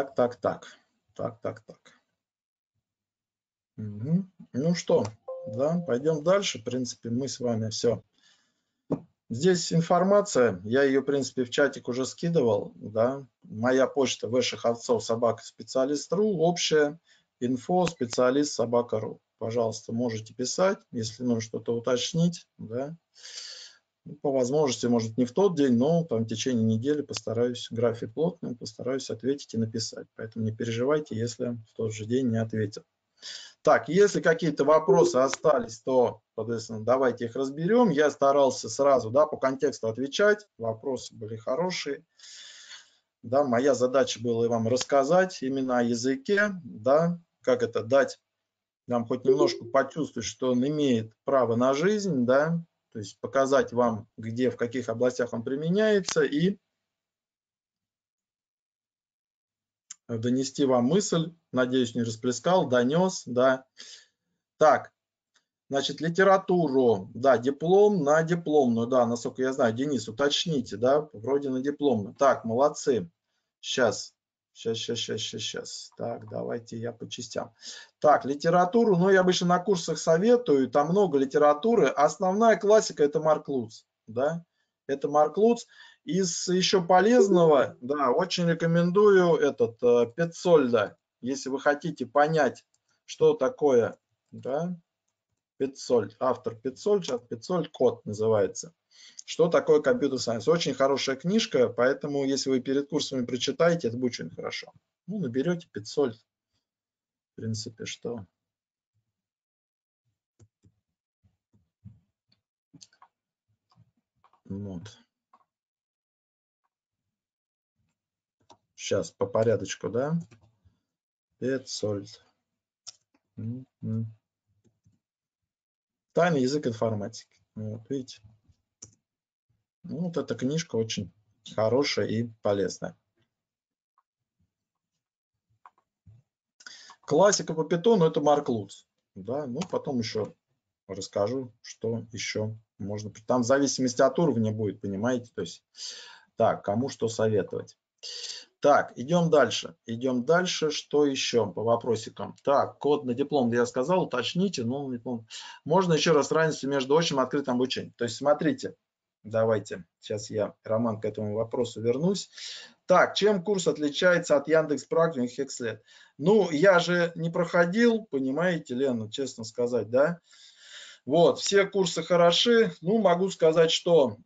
Угу. Ну что, да, пойдем дальше. В принципе, мы с вами все. Здесь информация, я ее, в принципе, в чатик уже скидывал, да. Моя почта vshevцов@специалист.ру, общая info специалист@собака.ру. Пожалуйста, можете писать, если нужно что-то уточнить, да. По возможности, может, не в тот день, но там в течение недели постараюсь, график плотный, постараюсь ответить и написать. Поэтому не переживайте, если в тот же день не ответил. Так, если какие-то вопросы остались, то, соответственно, давайте их разберем. Я старался сразу, да, по контексту отвечать. Вопросы были хорошие. Да, моя задача была вам рассказать именно о языке, да, как это дать нам хоть немножко почувствовать, что он имеет право на жизнь, да, то есть показать вам, где, в каких областях он применяется, и донести вам мысль, надеюсь, не расплескал, донес, да. Так, значит, литературу, да, диплом на дипломную, да, насколько я знаю, Денис, уточните, да, вроде на дипломную. Так, молодцы. Сейчас. Так, давайте я по частям. Так, литературу, ну, я обычно на курсах советую, там много литературы. Основная классика – это Марк Луц, да, это Марк Луц. Из еще полезного, да, очень рекомендую этот Петцольда, если вы хотите понять, что такое, да, Петцольд, автор Петцольд, код называется. Что такое компьютер сайенс? Очень хорошая книжка, поэтому если вы перед курсами прочитаете, это будет очень хорошо. Ну, наберете Петцольд. В принципе, что? Вот. Сейчас по порядочку, да? Петцольд. Тайный язык информатики. Вот, видите? Ну, вот эта книжка очень хорошая и полезная. Классика по питону – это Марк Луц. Да, ну, потом еще расскажу, что еще можно. Там в зависимости от уровня будет, понимаете? То есть, так, кому что советовать. Так, идем дальше. Идем дальше. Что еще по вопросикам? Так, код на диплом, я сказал, уточните. Но можно еще раз разницу между очным и открытым обучением. То есть, смотрите, Давайте, сейчас я, Роман, к этому вопросу вернусь. Так, чем курс отличается от Яндекс.Практики и Хекслет? Ну, я же не проходил, понимаете, Лена, честно сказать, да? Вот, все курсы хороши. Ну, могу сказать, что,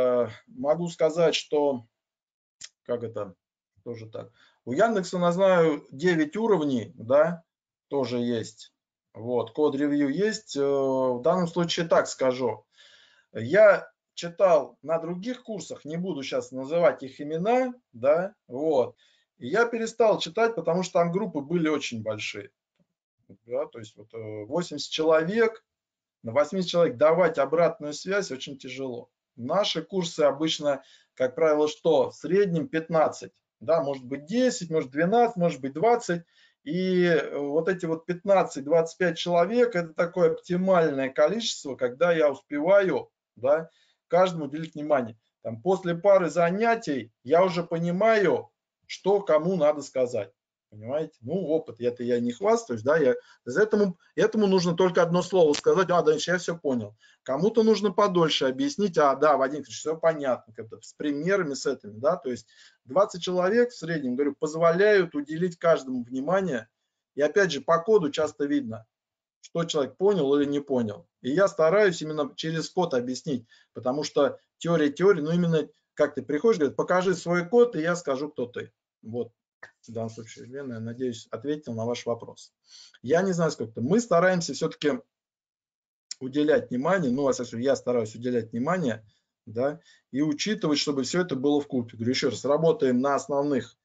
как это, тоже так. У Яндекса, я знаю, 9 уровней, да, тоже есть. Вот, код-ревью есть. В данном случае так скажу. Я читал на других курсах, не буду сейчас называть их имена, да, вот. И я перестал читать, потому что там группы были очень большие. Да, то есть вот 80 человек, на 80 человек давать обратную связь очень тяжело. Наши курсы обычно, как правило, что? В среднем 15, да, может быть 10, может 12, может быть 20. И вот эти вот 15-25 человек, это такое оптимальное количество, когда я успеваю, да, каждому уделить внимание. Там, после пары занятий я уже понимаю, что кому надо сказать. Понимаете? Ну, опыт, это я не хвастаюсь, да, этому нужно только одно слово сказать, дальше я все понял. Кому-то нужно подольше объяснить, да, Вадим Ильич, все понятно, с примерами, с этими, да, то есть 20 человек в среднем, говорю, позволяют уделить каждому внимание, и опять же, по коду часто видно, что человек понял или не понял. И я стараюсь именно через код объяснить, потому что теория, ну именно как ты приходишь, говорит, покажи свой код, и я скажу, кто ты. Вот. В данном случае, Лена, я надеюсь, ответил на ваш вопрос. Я не знаю, сколько-то. Мы стараемся все-таки уделять внимание, ну, я стараюсь уделять внимание, да, и учитывать, чтобы все это было вкупе. Говорю еще раз, работаем на основных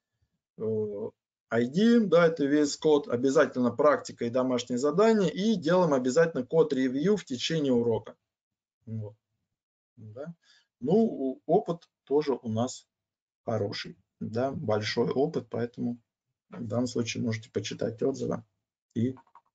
ID, да, это весь код, обязательно практика и домашние задания, и делаем обязательно код-ревью в течение урока. Вот. Да. Ну, опыт тоже у нас хороший, да, большой опыт, поэтому в данном случае можете почитать отзывы и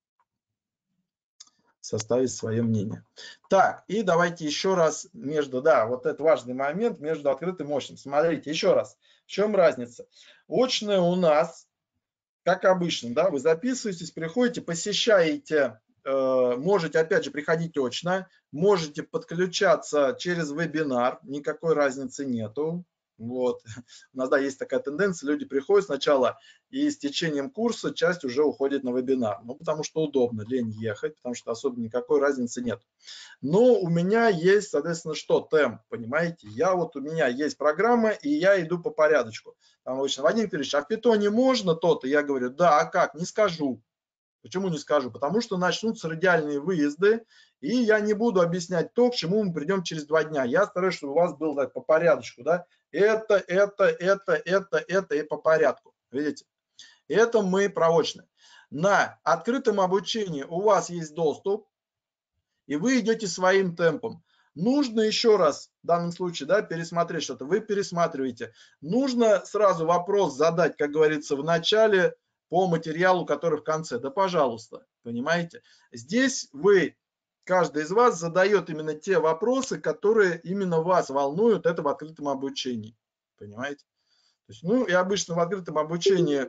составить свое мнение. Так, и давайте еще раз вот это важный момент между открытым и очным. Смотрите, еще раз, в чем разница? Очное у нас, как обычно, да, вы записываетесь, приходите, посещаете, можете опять же приходить очно, можете подключаться через вебинар, никакой разницы нету. Вот. У нас, да, есть такая тенденция, люди приходят сначала, и с течением курса часть уже уходит на вебинар. Ну, потому что удобно, лень ехать, потому что особо никакой разницы нет. Но у меня есть, соответственно, темп, понимаете? У меня есть программа, и я иду по порядочку. Там обычно, Вадим Федорович, а в питоне можно то-то? Я говорю, да, а как? Не скажу. Почему не скажу? Потому что начнутся радиальные выезды, и я не буду объяснять то, к чему мы придем через 2 дня. Я стараюсь, чтобы у вас было так, по порядочку, да? Это и по порядку. Видите? Это мы про очное. На открытом обучении у вас есть доступ, и вы идете своим темпом. Нужно еще раз, в данном случае, да, пересмотреть что-то. Вы пересматриваете. Нужно сразу вопрос задать, как говорится, в начале по материалу, который в конце. Да, пожалуйста, понимаете? Здесь каждый из вас задает именно те вопросы, которые именно вас волнуют. Это в открытом обучении. Понимаете? То есть, ну, и обычно в открытом обучении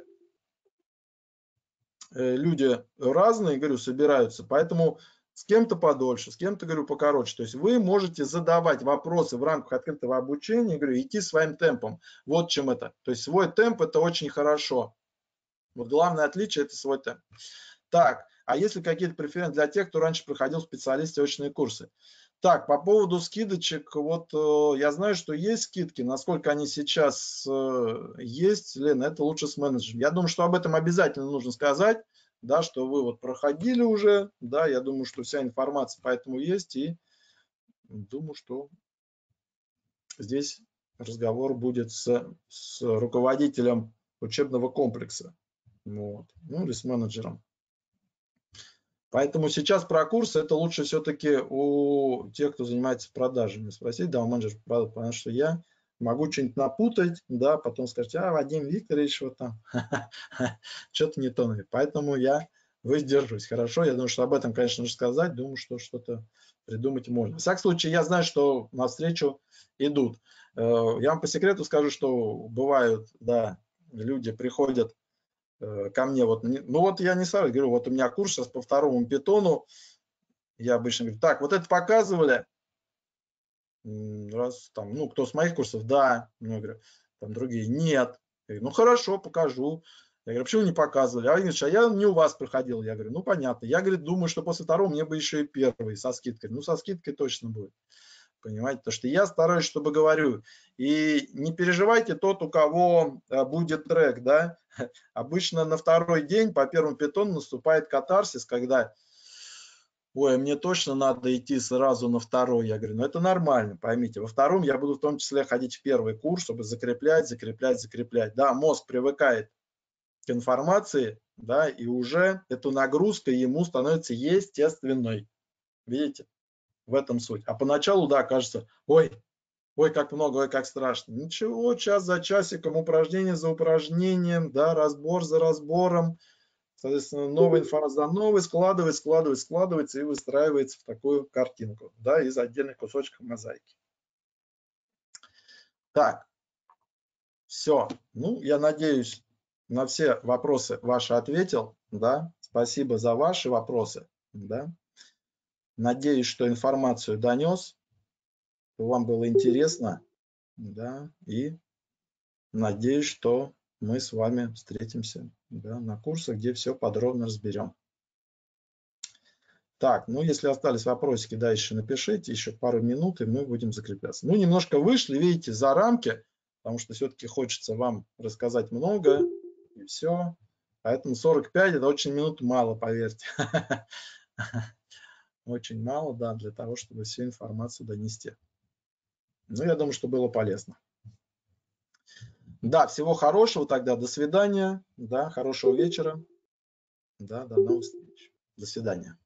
люди разные, говорю, собираются. Поэтому с кем-то подольше, с кем-то, говорю, покороче. То есть вы можете задавать вопросы в рамках открытого обучения, говорю, идти своим темпом. Вот чем это. То есть свой темп – это очень хорошо. Вот главное отличие – это свой темп. Так, а есть ли какие-то преференции для тех, кто раньше проходил специалисты очные курсы? Так, по поводу скидочек, вот я знаю, что есть скидки. Насколько они сейчас есть, Лена, это лучше с менеджером. Я думаю, что об этом обязательно нужно сказать, да, что вы вот проходили уже, да, я думаю, что вся информация поэтому есть, и думаю, что здесь разговор будет с руководителем учебного комплекса, вот, ну или с менеджером. Поэтому сейчас про курсы это лучше все-таки у тех, кто занимается продажами, спросить, да, у менеджера, потому что я могу что-нибудь напутать, да, потом сказать, Вадим Викторович, вот там, что-то не то. Поэтому я воздержусь. Хорошо, я думаю, что об этом, конечно же, сказать, думаю, что что-то придумать можно. В всяком случае, я знаю, что навстречу идут. Я вам по секрету скажу, что бывают, да, люди приходят ко мне, я не знаю, говорю, вот у меня курс сейчас по второму питону, я обычно говорю, так, вот это показывали, Раз там, ну, кто с моих курсов, да. Я говорю, там другие, нет. Я говорю, ну, хорошо, покажу. Я говорю, почему не показывали? А я не у вас проходил. Я говорю, ну, понятно. Я, говорит, думаю, что после второго мне бы еще и первый со скидкой. Ну, со скидкой точно будет. Понимаете? Потому что я стараюсь, чтобы говорю. И не переживайте тот, у кого будет трек, да. Обычно на второй день по первому питону наступает катарсис, когда... Ой, мне точно надо идти сразу на второй. Я говорю, ну это нормально, поймите. Во втором я буду в том числе ходить в первый курс, чтобы закреплять, закреплять, закреплять. Да, мозг привыкает к информации, да, и уже эта нагрузка ему становится естественной. Видите, в этом суть. А поначалу, да, кажется, ой, как много, ой, как страшно. Ничего, час за часиком, упражнение за упражнением, да, разбор за разбором. Соответственно, новая информация за новой складывается и выстраивается в такую картинку, да, из отдельных кусочков мозаики. Так, все. Ну, я надеюсь, на все вопросы ваши ответил, да. Спасибо за ваши вопросы, да. Надеюсь, что информацию донес, что вам было интересно, да, и надеюсь, что мы с вами встретимся, да, на курсах, где все подробно разберем. Так, ну если остались вопросики, да, еще напишите, еще пару минут, и мы будем закрепляться. Ну, немножко вышли, видите, за рамки, потому что все-таки хочется вам рассказать много, и все. Поэтому 45 это очень минут мало, поверьте. Очень мало, да, для того, чтобы всю информацию донести. Ну, я думаю, что было полезно. Да, всего хорошего тогда, до свидания, да, хорошего вечера, да, до новых встреч. До свидания.